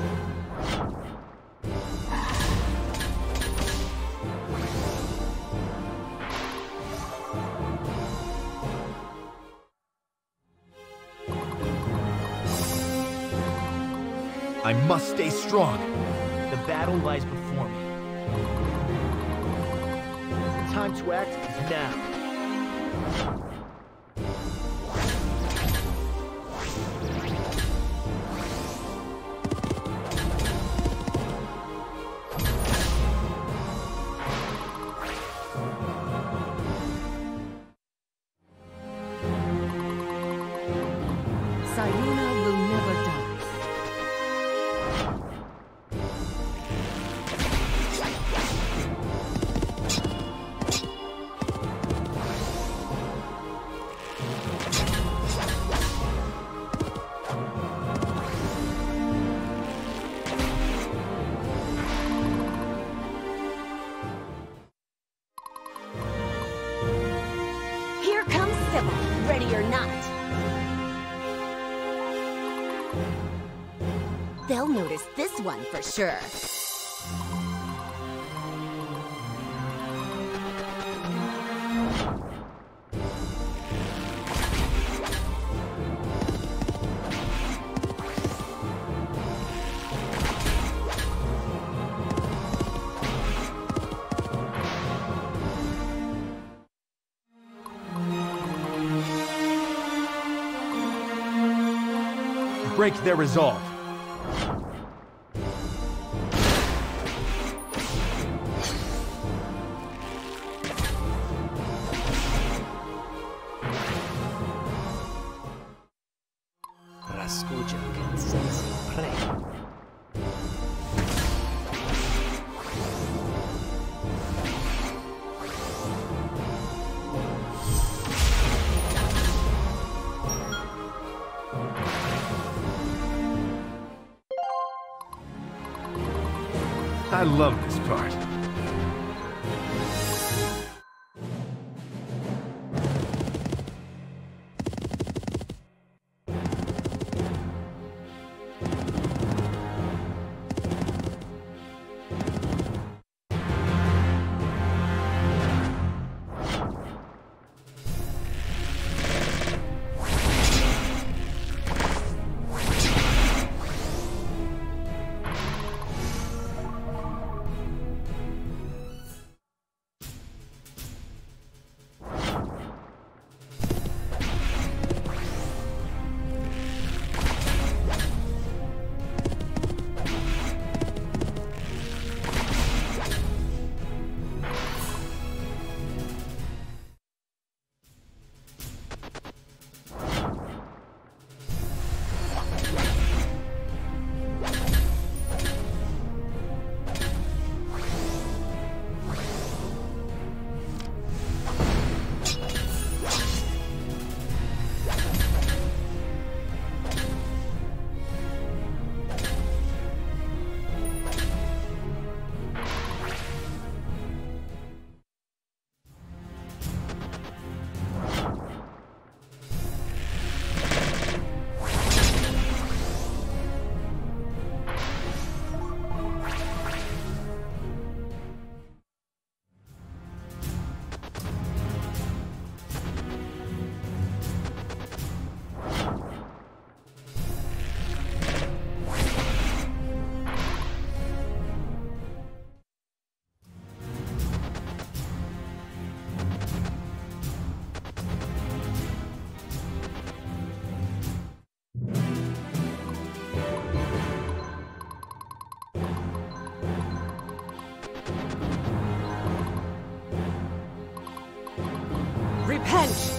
I must stay strong. The battle lies before me. The time to act is now. Sayuna will never die. Here comes Sybil, ready or not. They'll notice this one for sure. Break their resolve. Raskuja can sense prey. I love this part.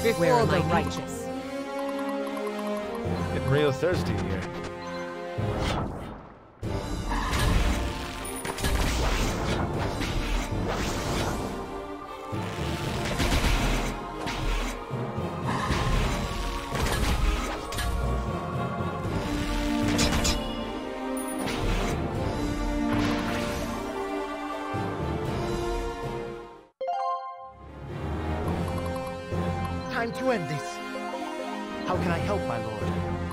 before the righteous. Getting real thirsty here. Time to end this. How can I help, my lord?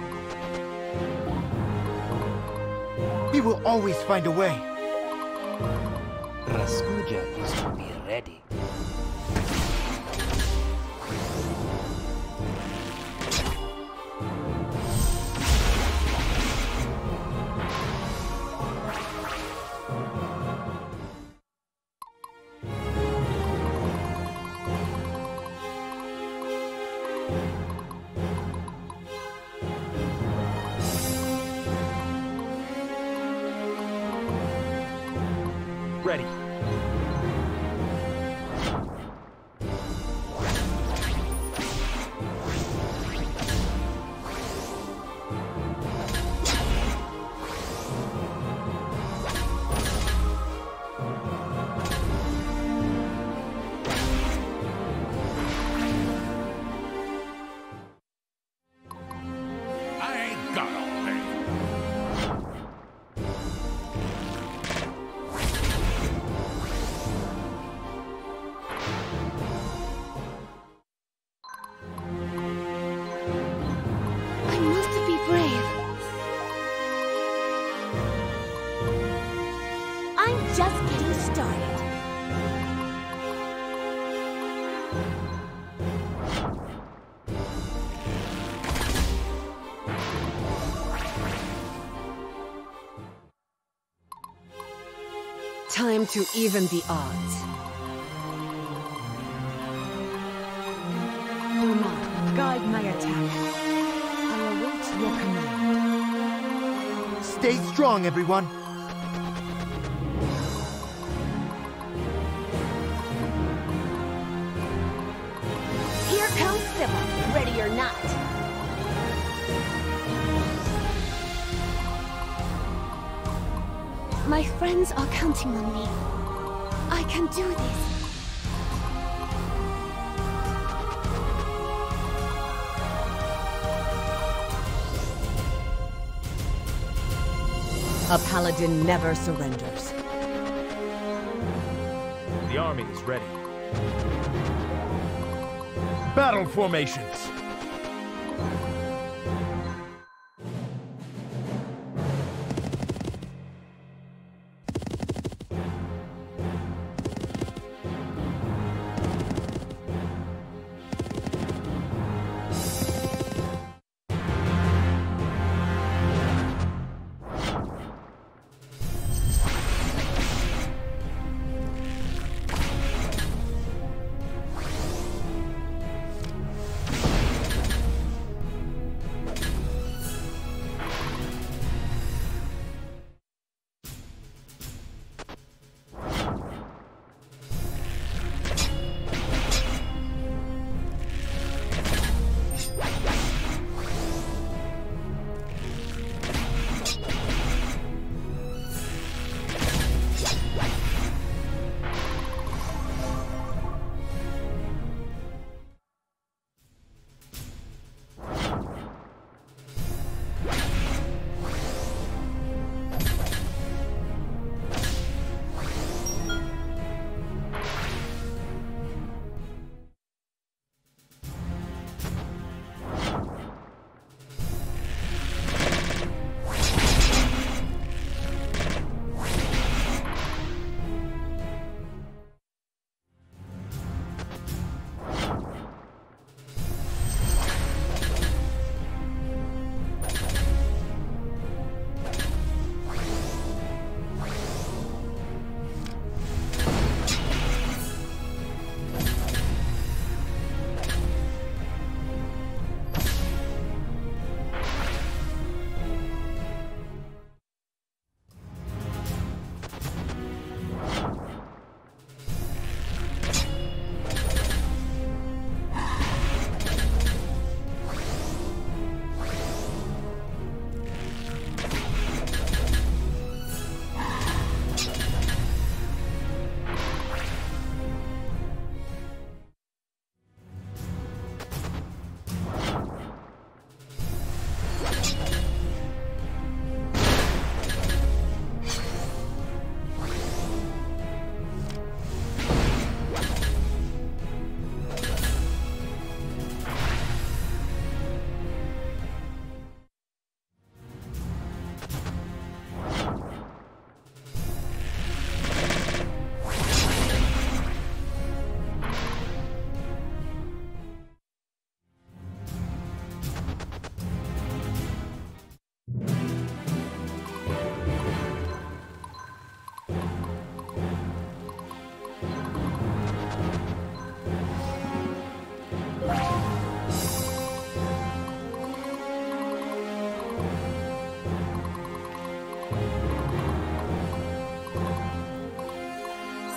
We will always find a way. Raskuja is to be ready. Ready. I ain't got all day. I must be brave. I'm just getting started. Time to even the odds. Omar, guide my attack. I await your command. Stay strong, everyone. Here comes Sybil, ready or not. My friends are counting on me. I can do this. A paladin never surrenders. The army is ready. Battle formations.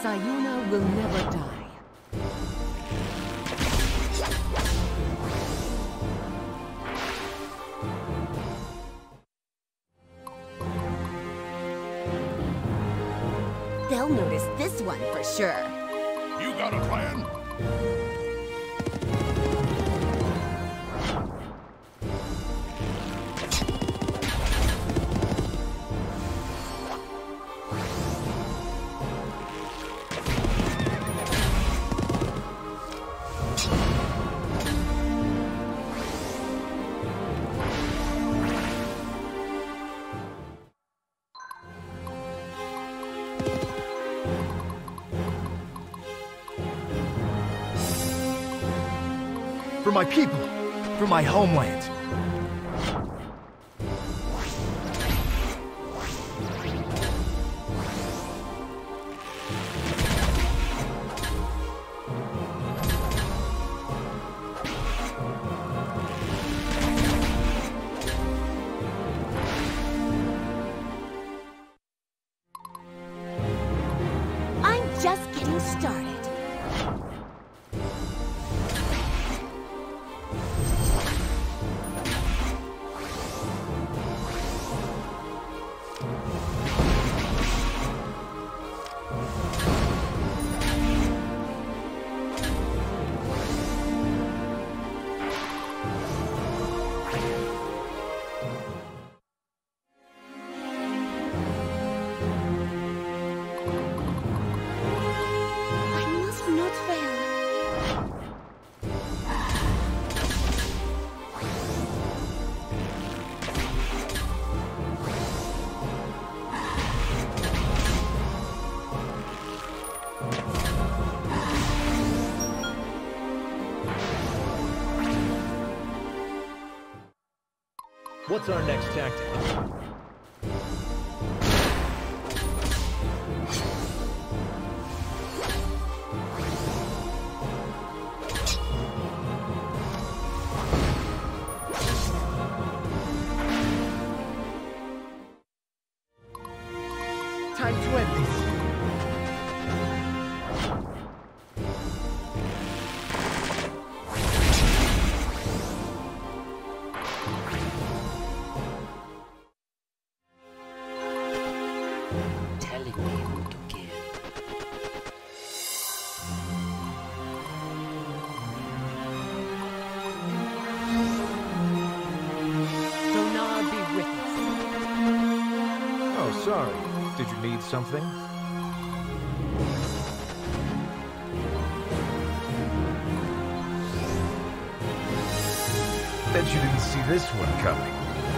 Sayuna will never die. They'll notice this one for sure. You got a plan? For my people, for my homeland. I'm just getting started. I must not fail. What's our next tactic? Time to end this. Telling me who to kill. Donar be with us. Oh, sorry. Did you need something? Bet you didn't see this one coming.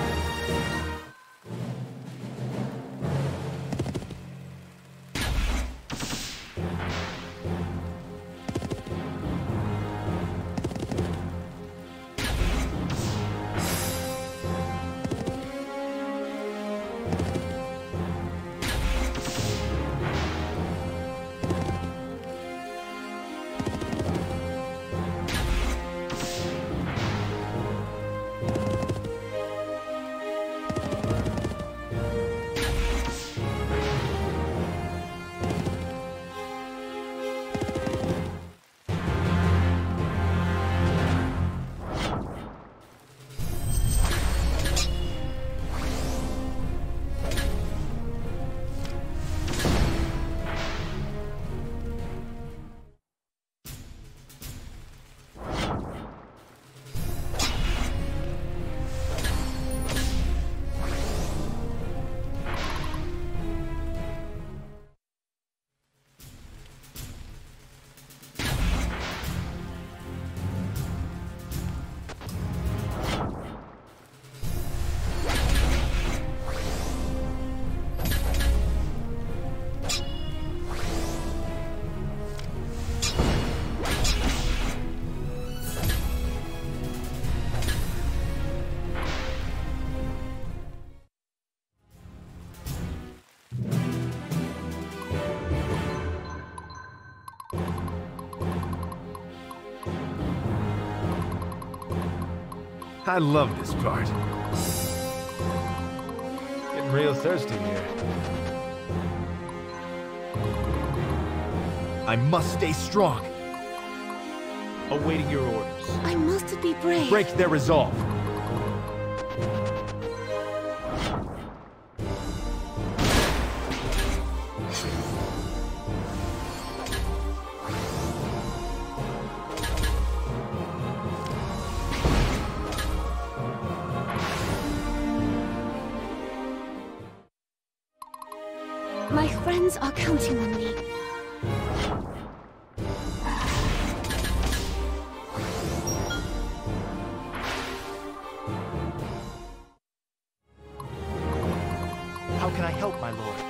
I love this part. Getting real thirsty here. I must stay strong. Awaiting your orders. I must be brave. Break their resolve. My friends are counting on me. How can I help, my lord?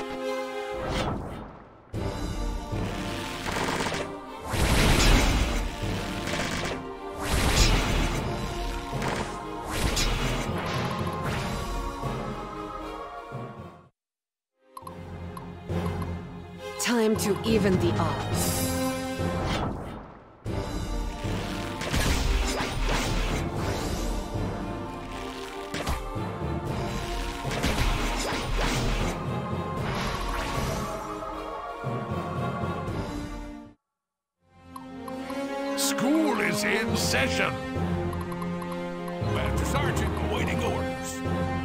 Time to even the odds. School is in session. Master Sergeant awaiting orders.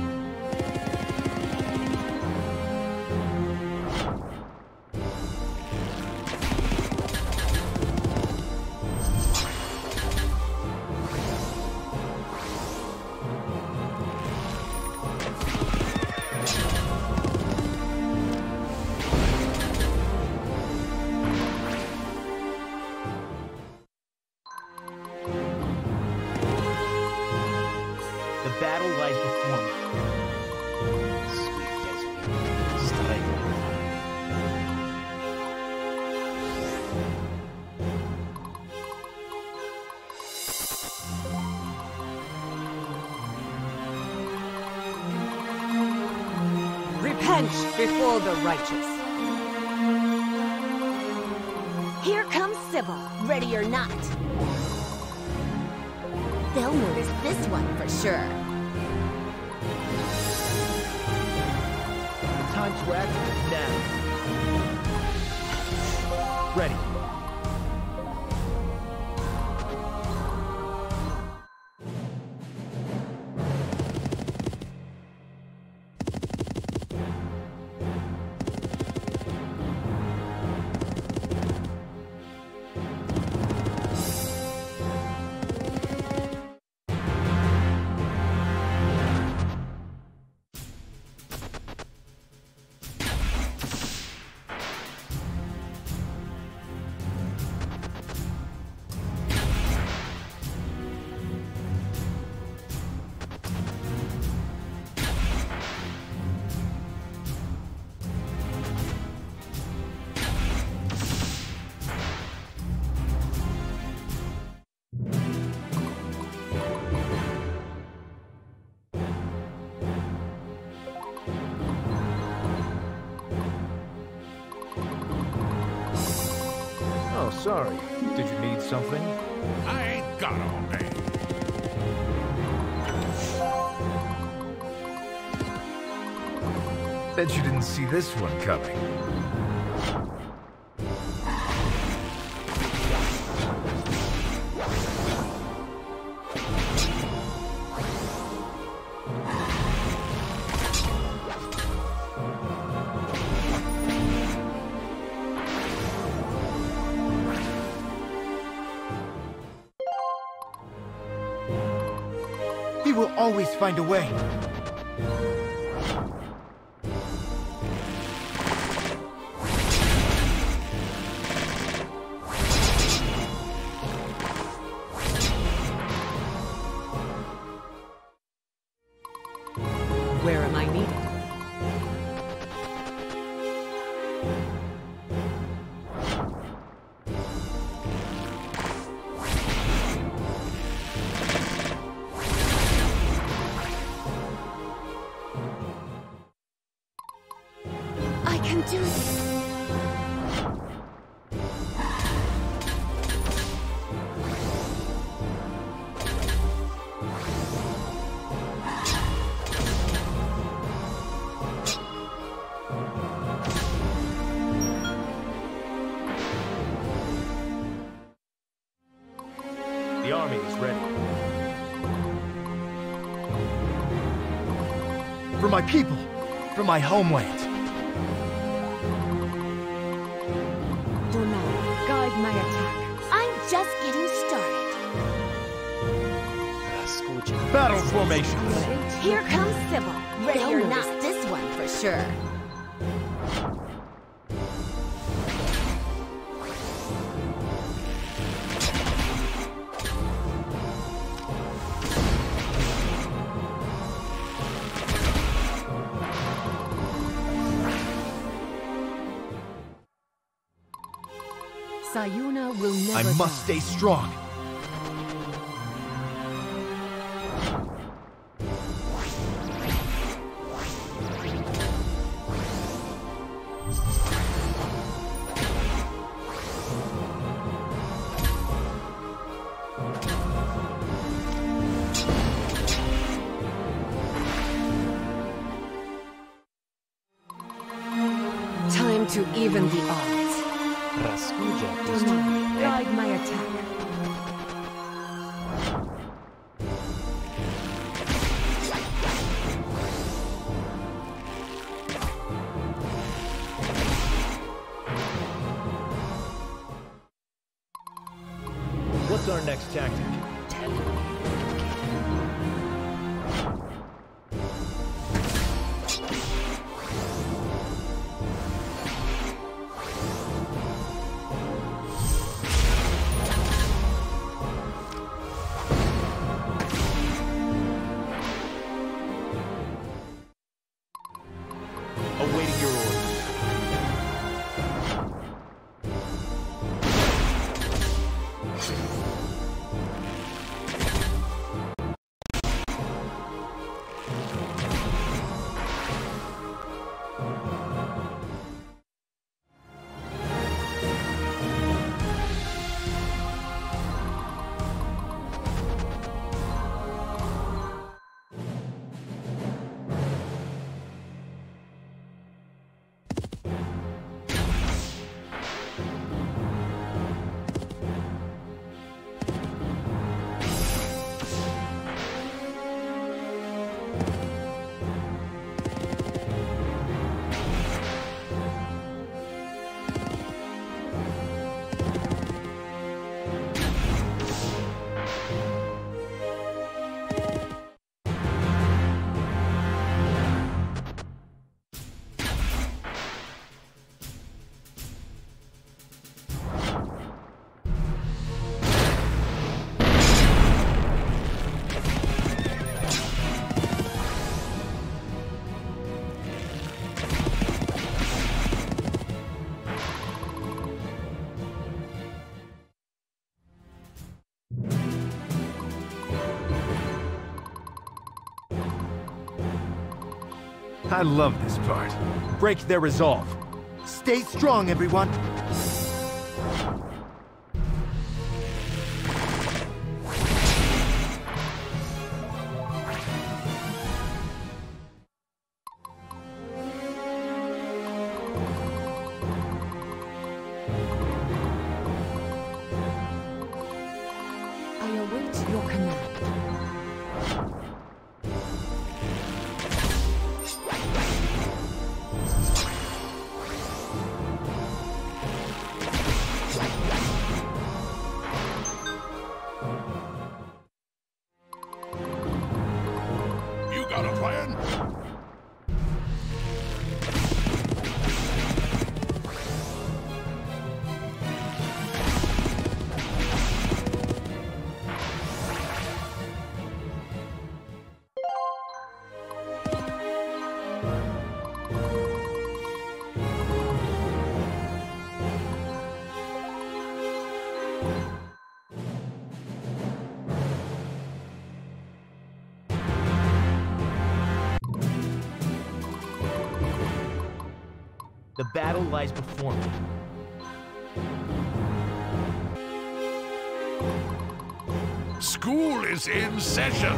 The battle lies before me. Swift as wind, strike like fire. Repent before the righteous. Here comes Sybil, ready or not. They'll notice this one for sure. The time to act is now. Ready. Oh, sorry. Did you need something? I ain't got all day. Bet you didn't see this one coming. We will always find a way. Where am I needed? I can do this. army is ready. For my people, for my homeland. Donar, guide my attack. I'm just getting started. Raskuja. Battle formations. Here comes Sybil. Ready or not, this one for sure. Sayuna will never I must die. stay strong. Time to even the odds. Raskuja is Donar, ready. guide my attack. What's our next tactic? Tell me. Awaiting your orders. I love this part. Break their resolve. Stay strong, everyone. I await your command. You got a plan? The battle lies before me. School is in session.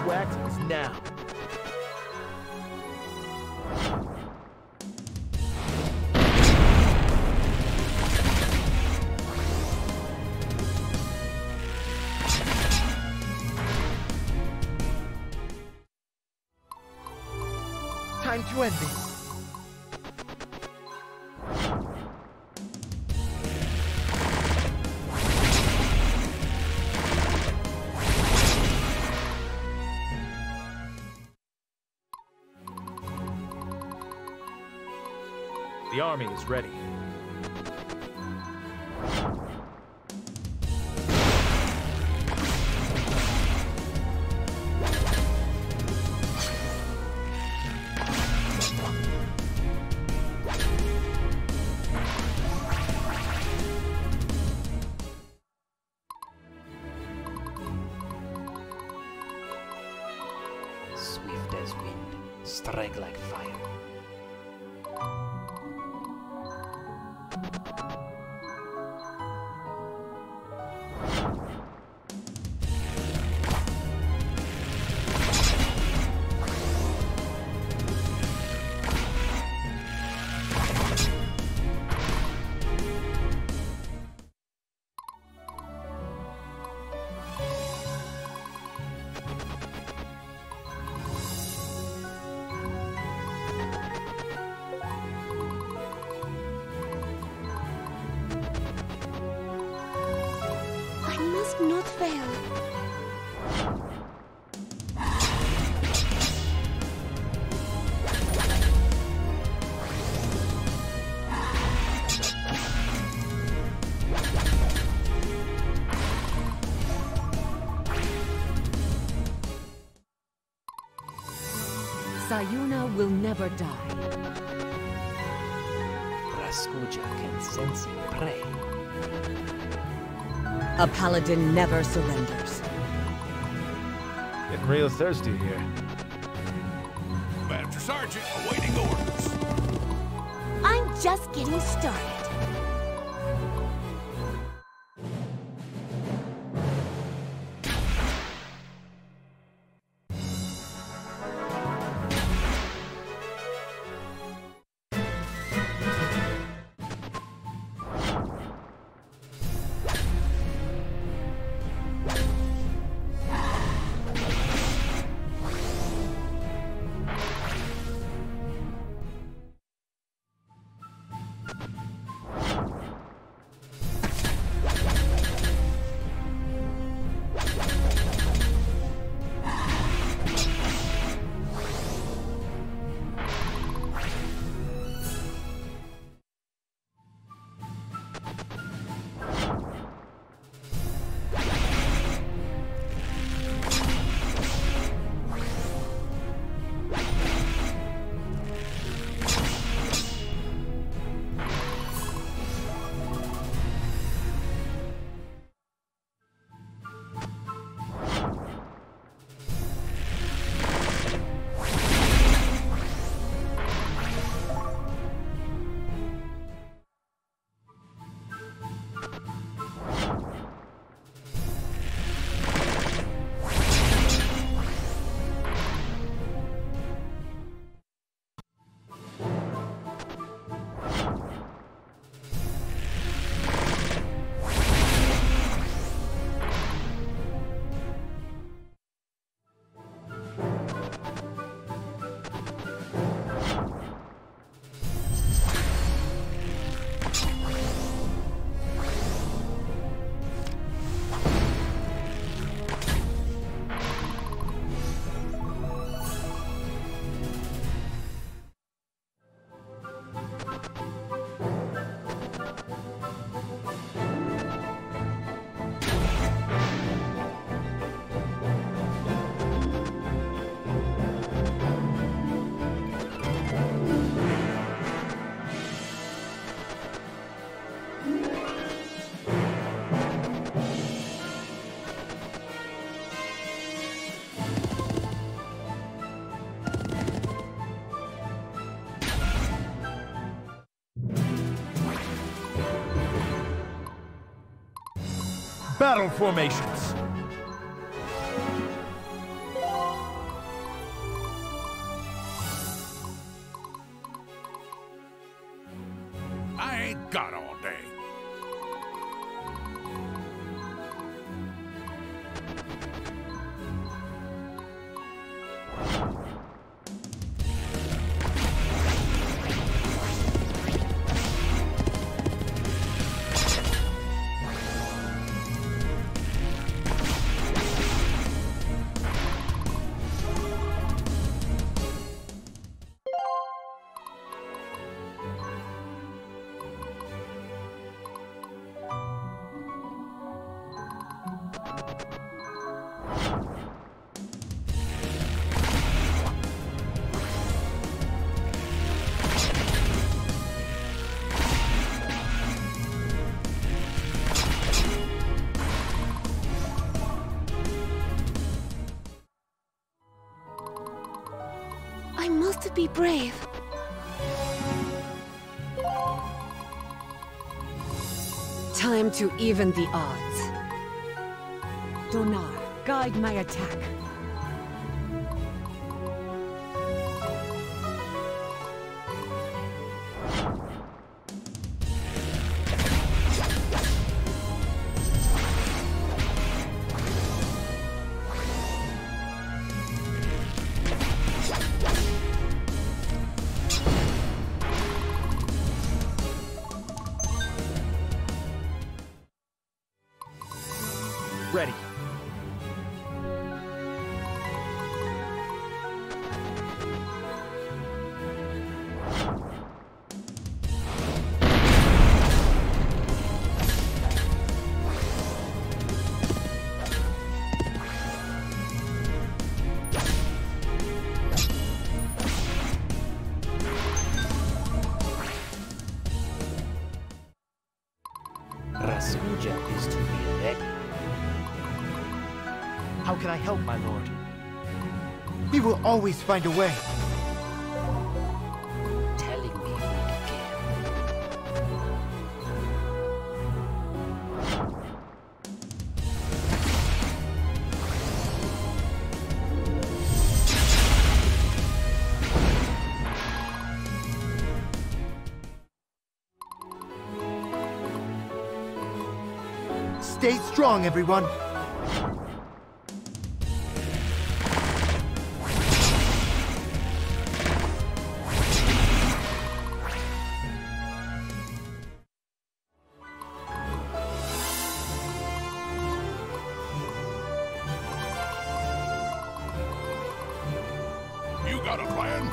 to act is now. Time to end this. The army is ready. Swift as wind, strike like fire. I must not fail. Sayuna will never die. Raskuja can sense in prey. A paladin never surrenders. Getting real thirsty here. Master Sergeant, awaiting orders. I'm just getting started. Battle formations. got all day? I must be brave. Time to even the odds. Donar, guide my attack. Ready. Rasuja is to be ready. How can I help, my lord? We will always find a way. Telling me again. Stay strong, everyone. You got a plan?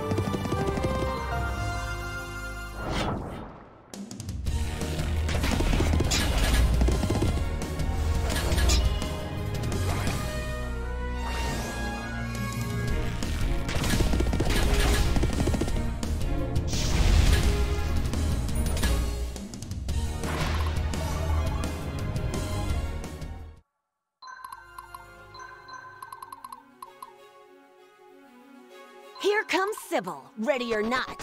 Here comes Sybil, ready or not.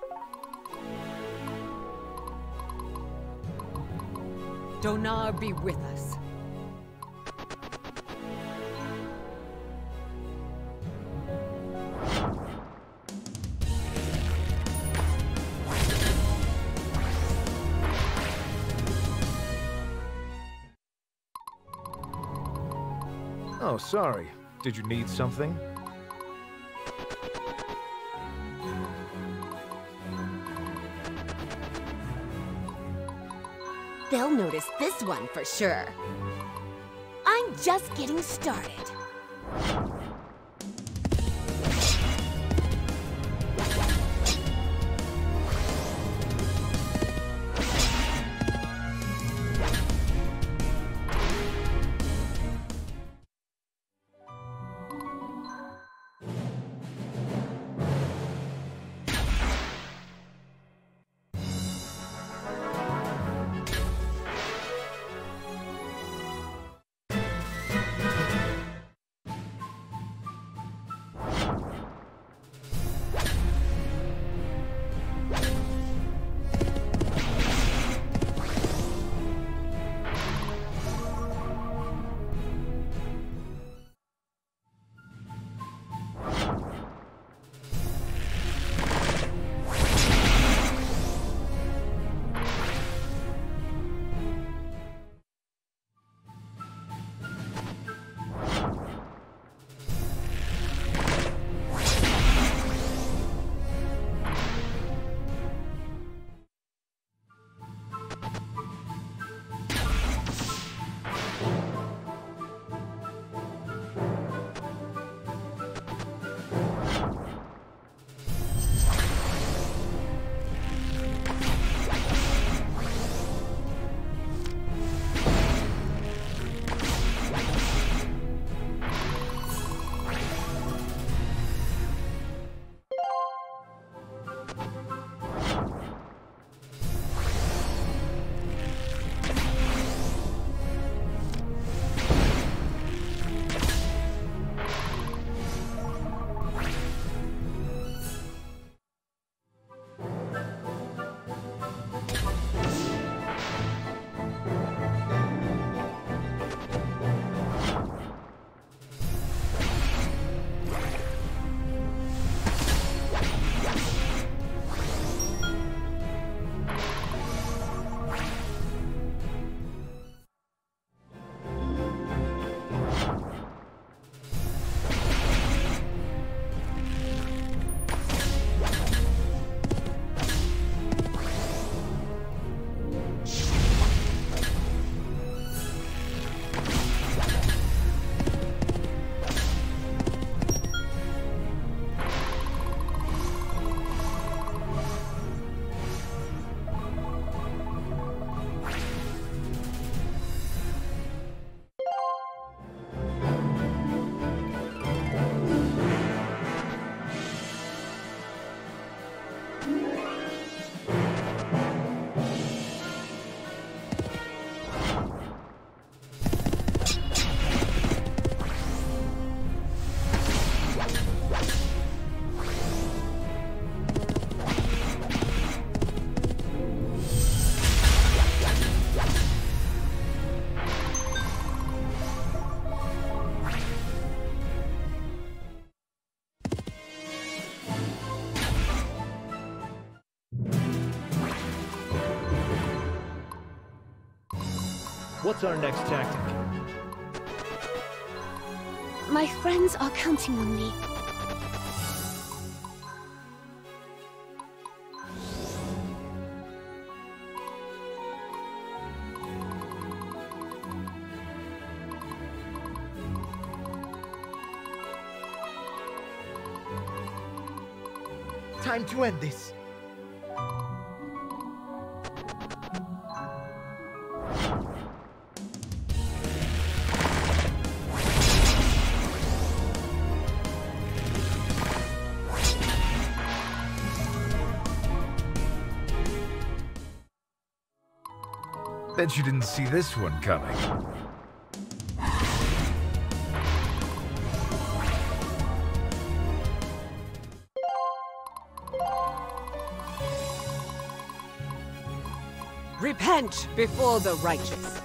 Donar be with us. Oh, sorry. Did you need something? They'll notice this one for sure. I'm just getting started. What's our next tactic? My friends are counting on me. Time to end this. Bet you didn't see this one coming. Repent before the righteous.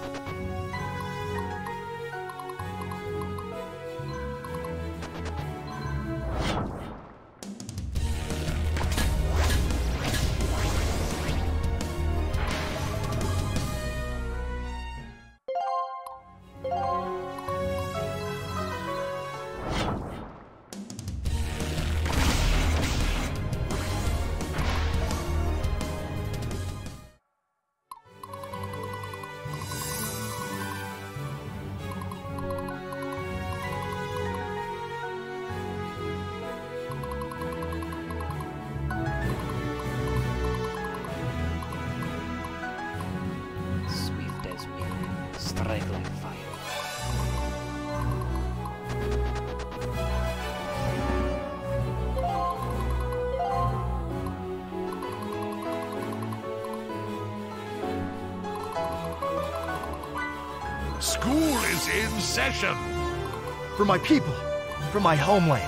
Strike like fire. School is in session. For my people. For my homeland.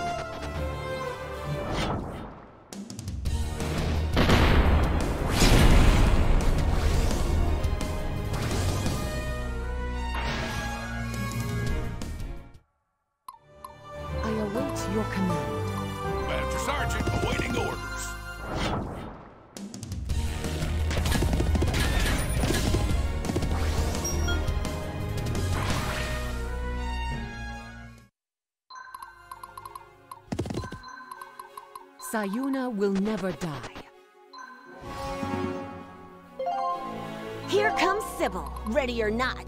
Your command. Master Sergeant awaiting orders. Sayuna will never die. Here comes Sybil, ready or not.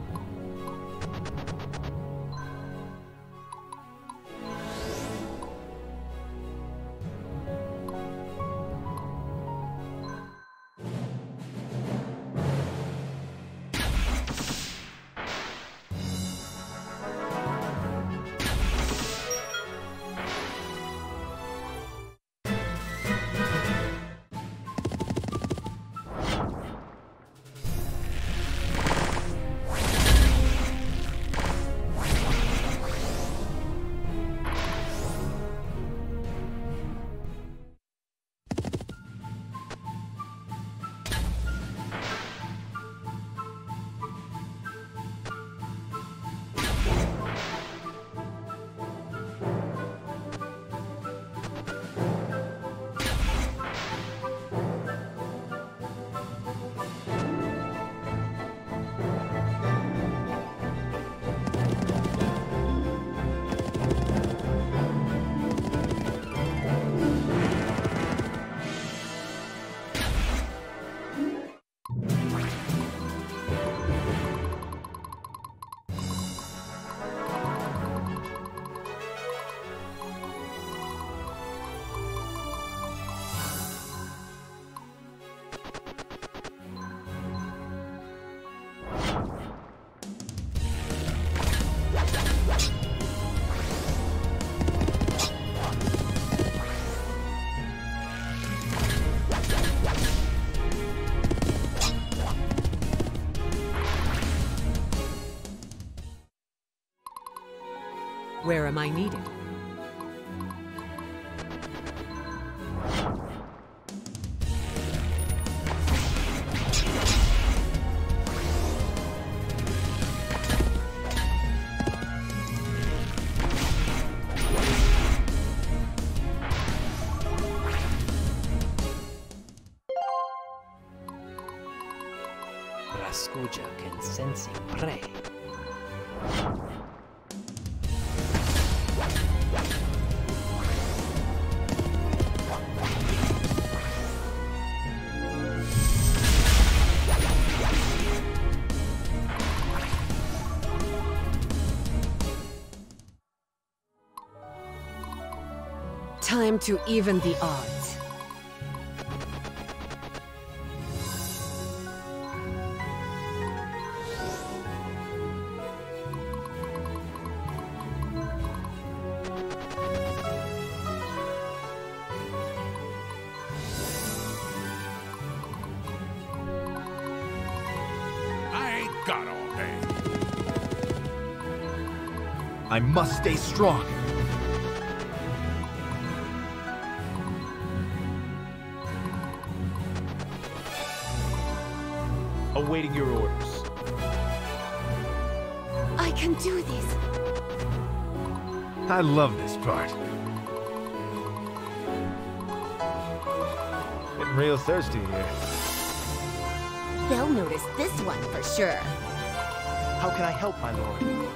Where am I needed? Raskuja can sensing prey. Time to even the odds. I ain't got all day. I must stay strong. Awaiting your orders. I can do this. I love this part. Getting real thirsty here. They'll notice this one for sure. How can I help, my lord?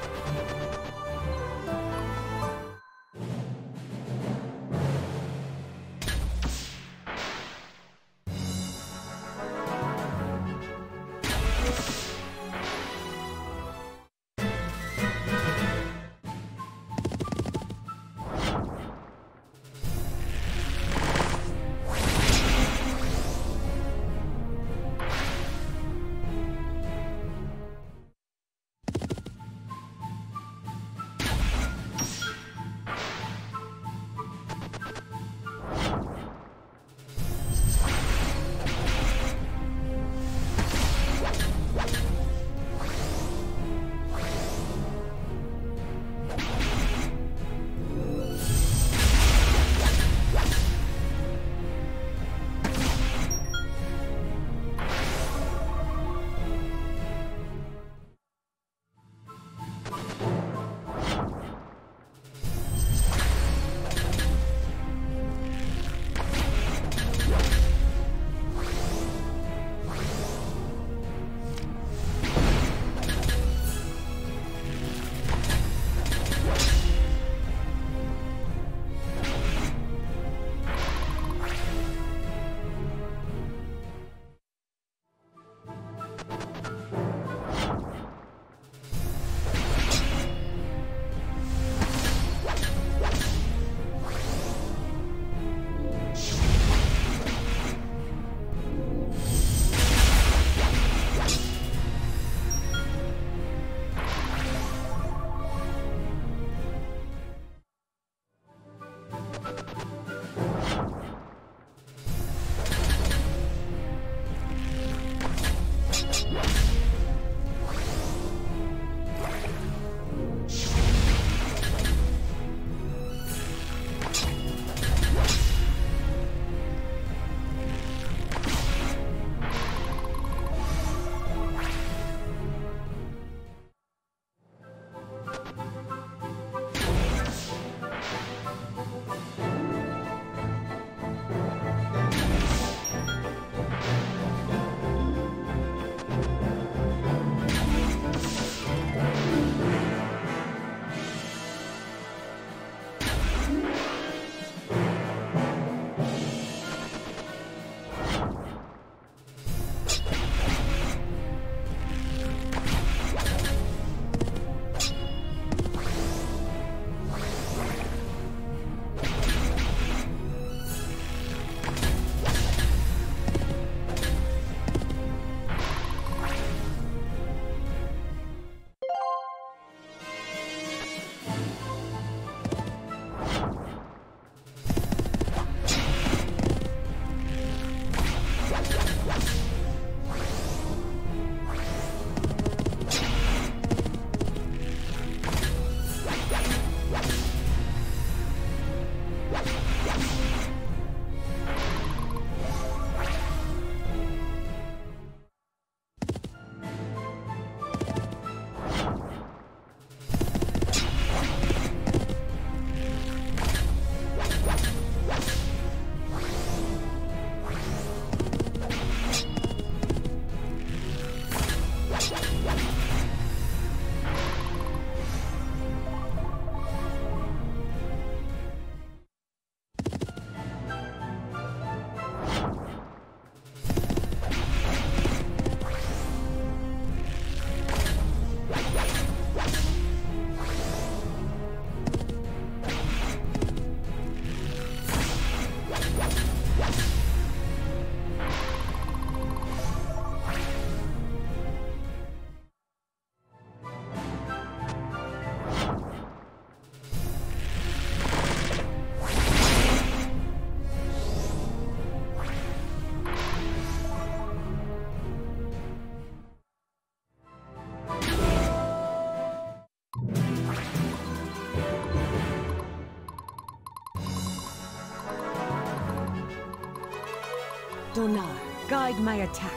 Donar, guide my attack.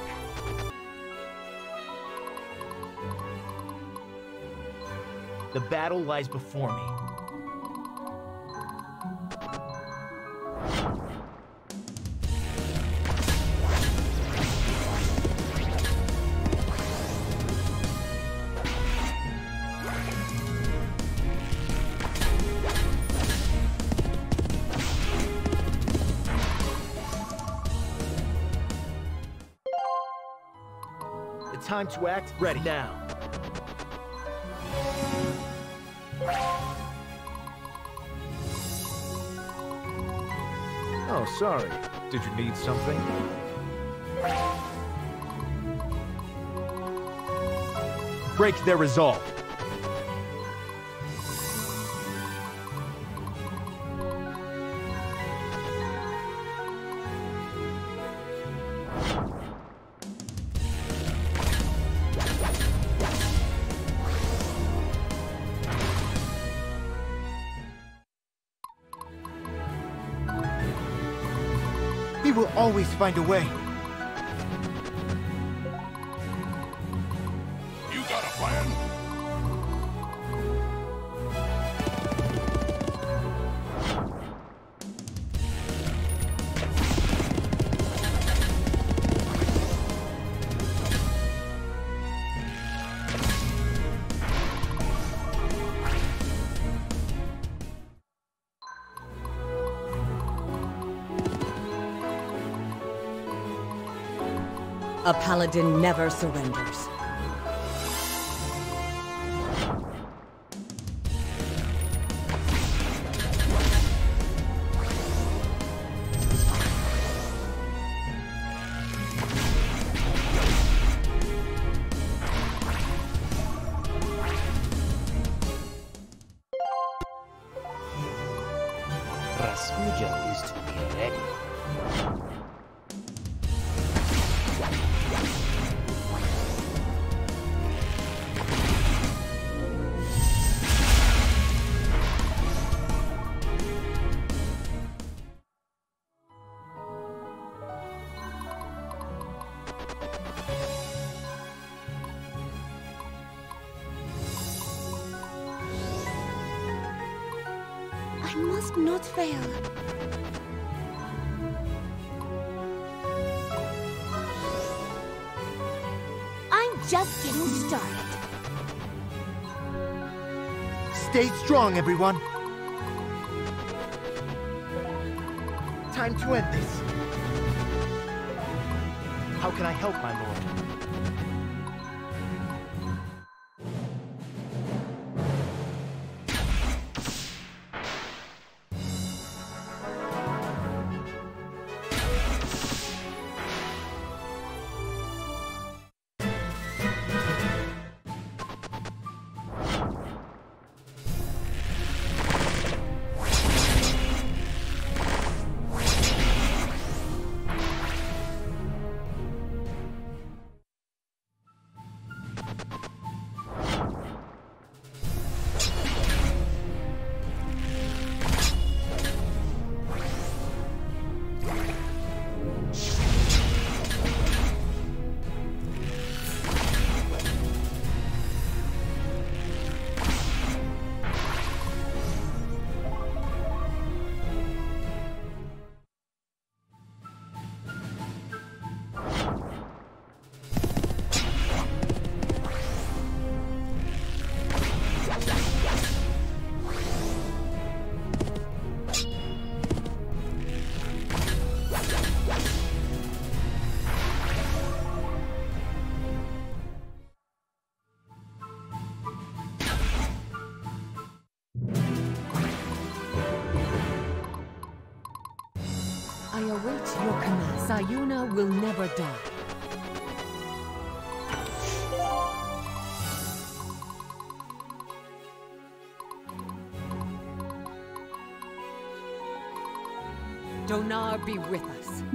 The battle lies before me. The time to act, ready now. Oh, sorry. Did you need something? Break their resolve. We will always find a way. You got a plan? A paladin never surrenders. Raspuja is to be ready. I must not fail. I'm just getting started. Stay strong, everyone. Time to end this. How can I help, my lord? I await your command. Sayuna will never die. Donar be with us.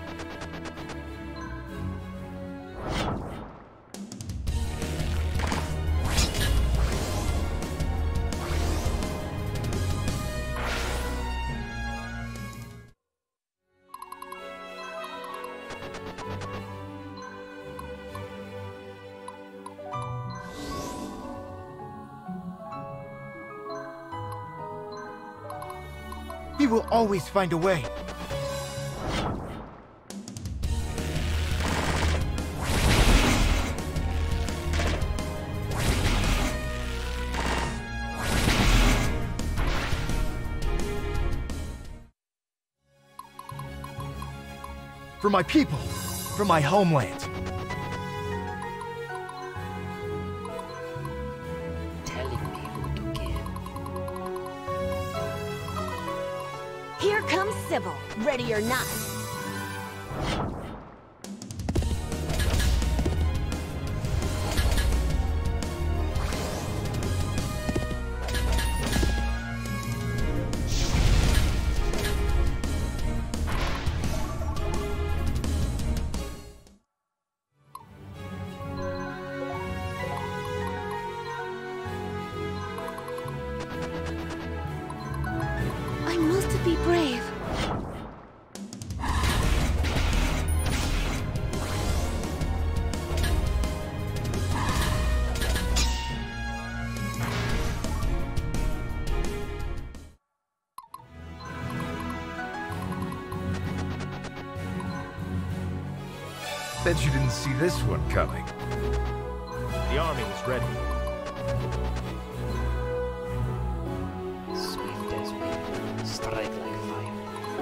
We will always find a way. For my people, for my homeland. Telling me who to kill. Here comes Sybil, ready or not. I must be brave. Bet you didn't see this one coming. The army is ready. Swift as wind, strike like fire.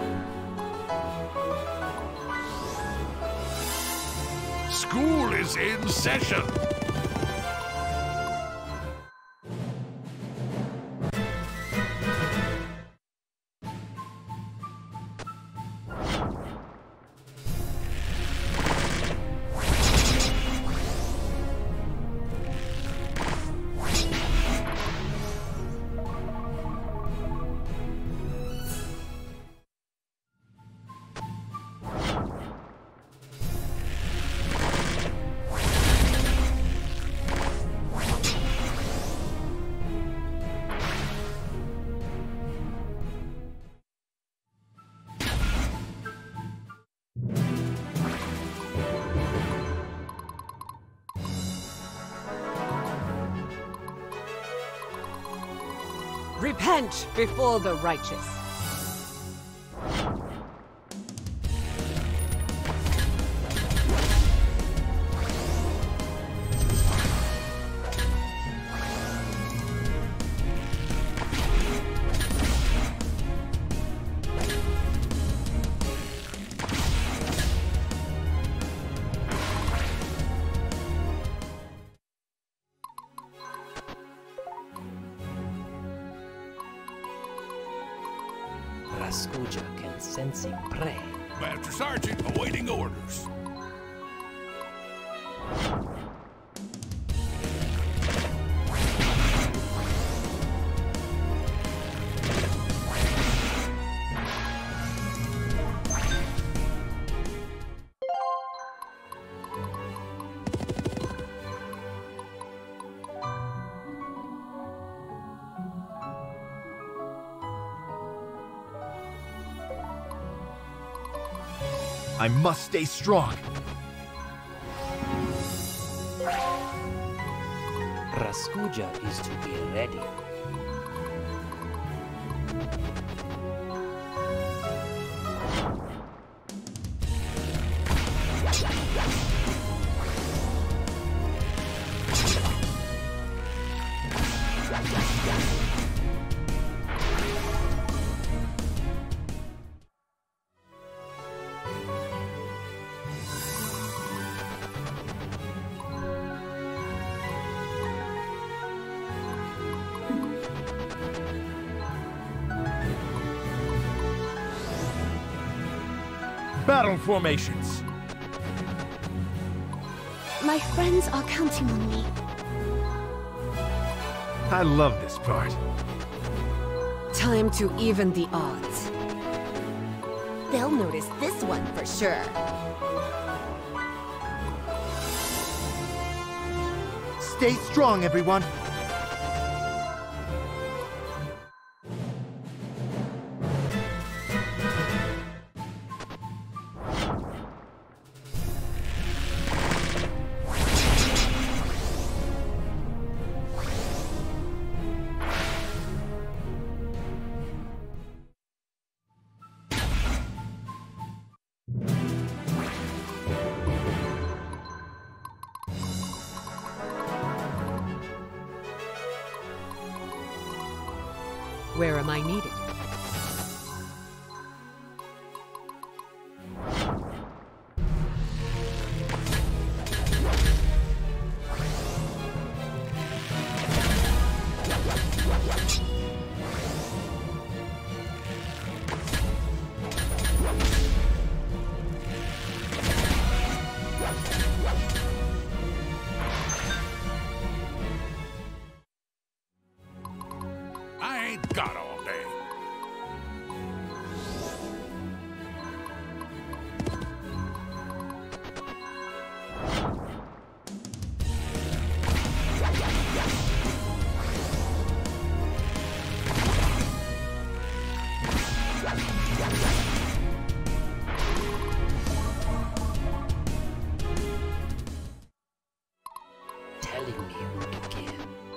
School is in session. Repent before the righteous. Raskuja can sensing prey. Master Sergeant awaiting orders. I must stay strong. Raskuja is to be ready. Battle formations. My friends are counting on me. I love this part. Time to even the odds. They'll notice this one for sure. Stay strong, everyone. Where am I needed? I ain't got all day. Telling me what to give.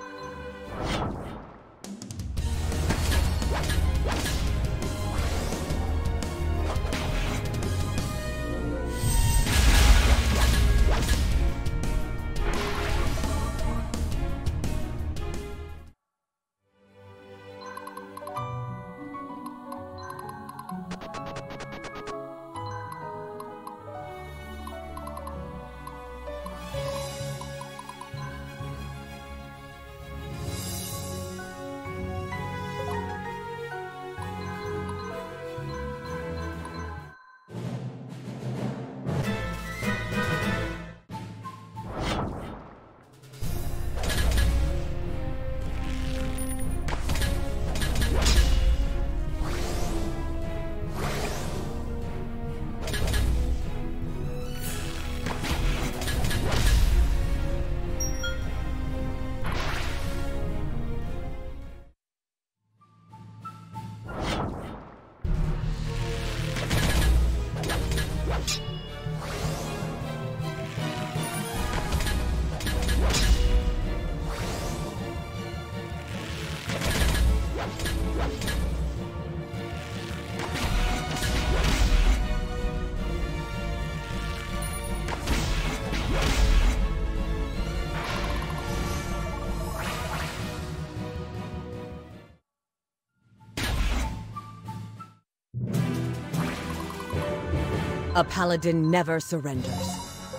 A paladin never surrenders.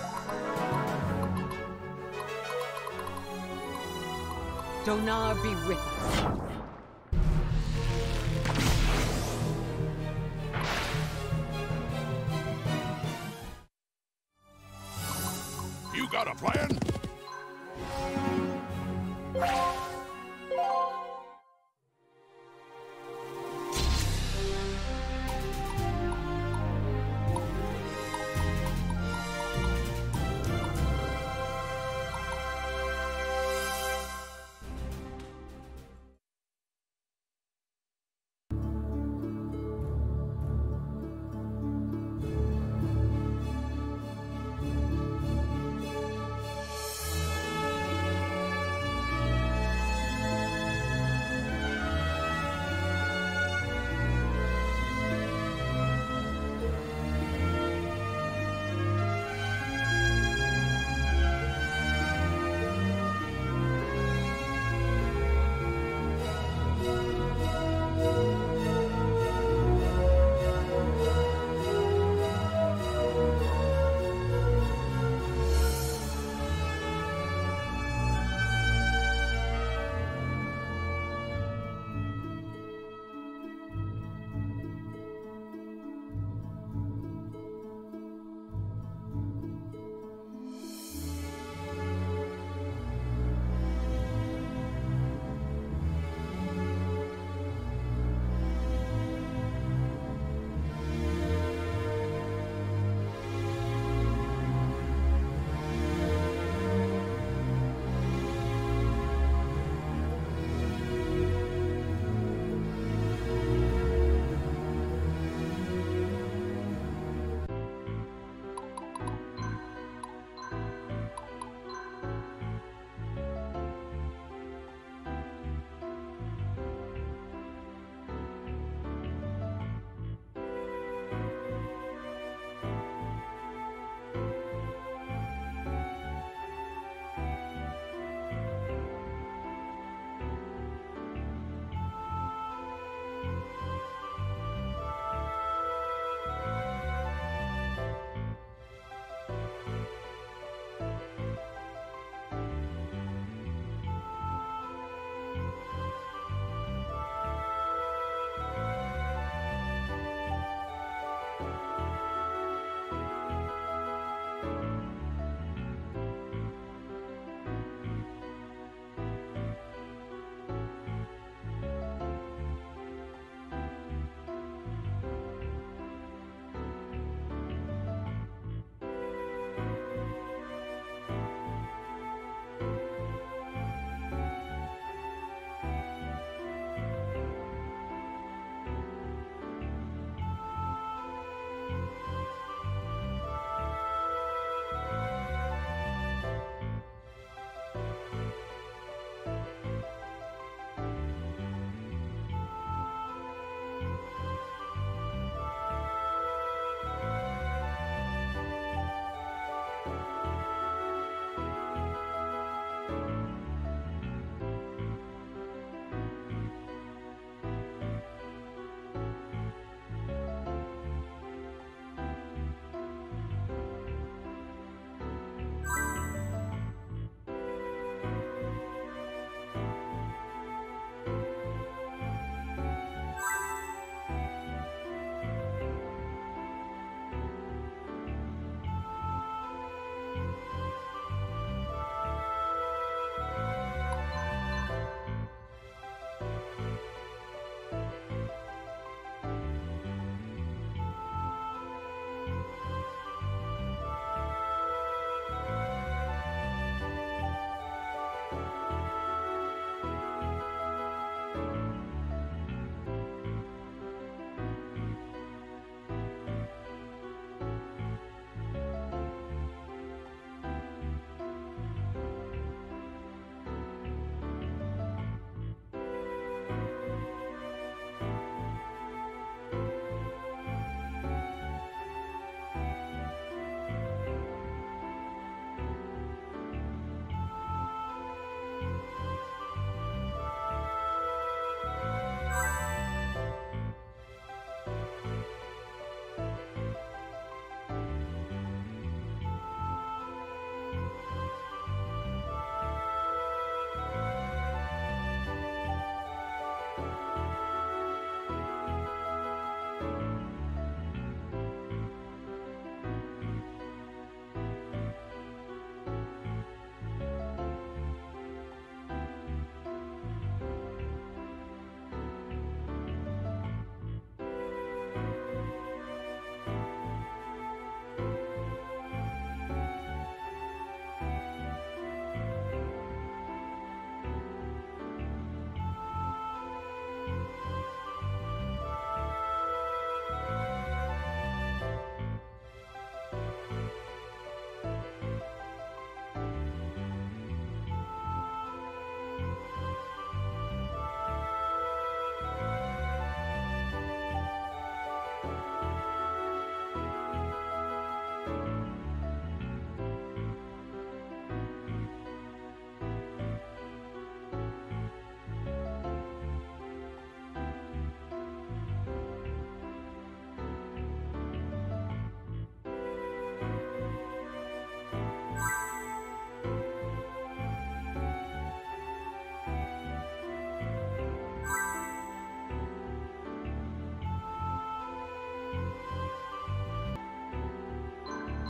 Donar be with us. You got a plan?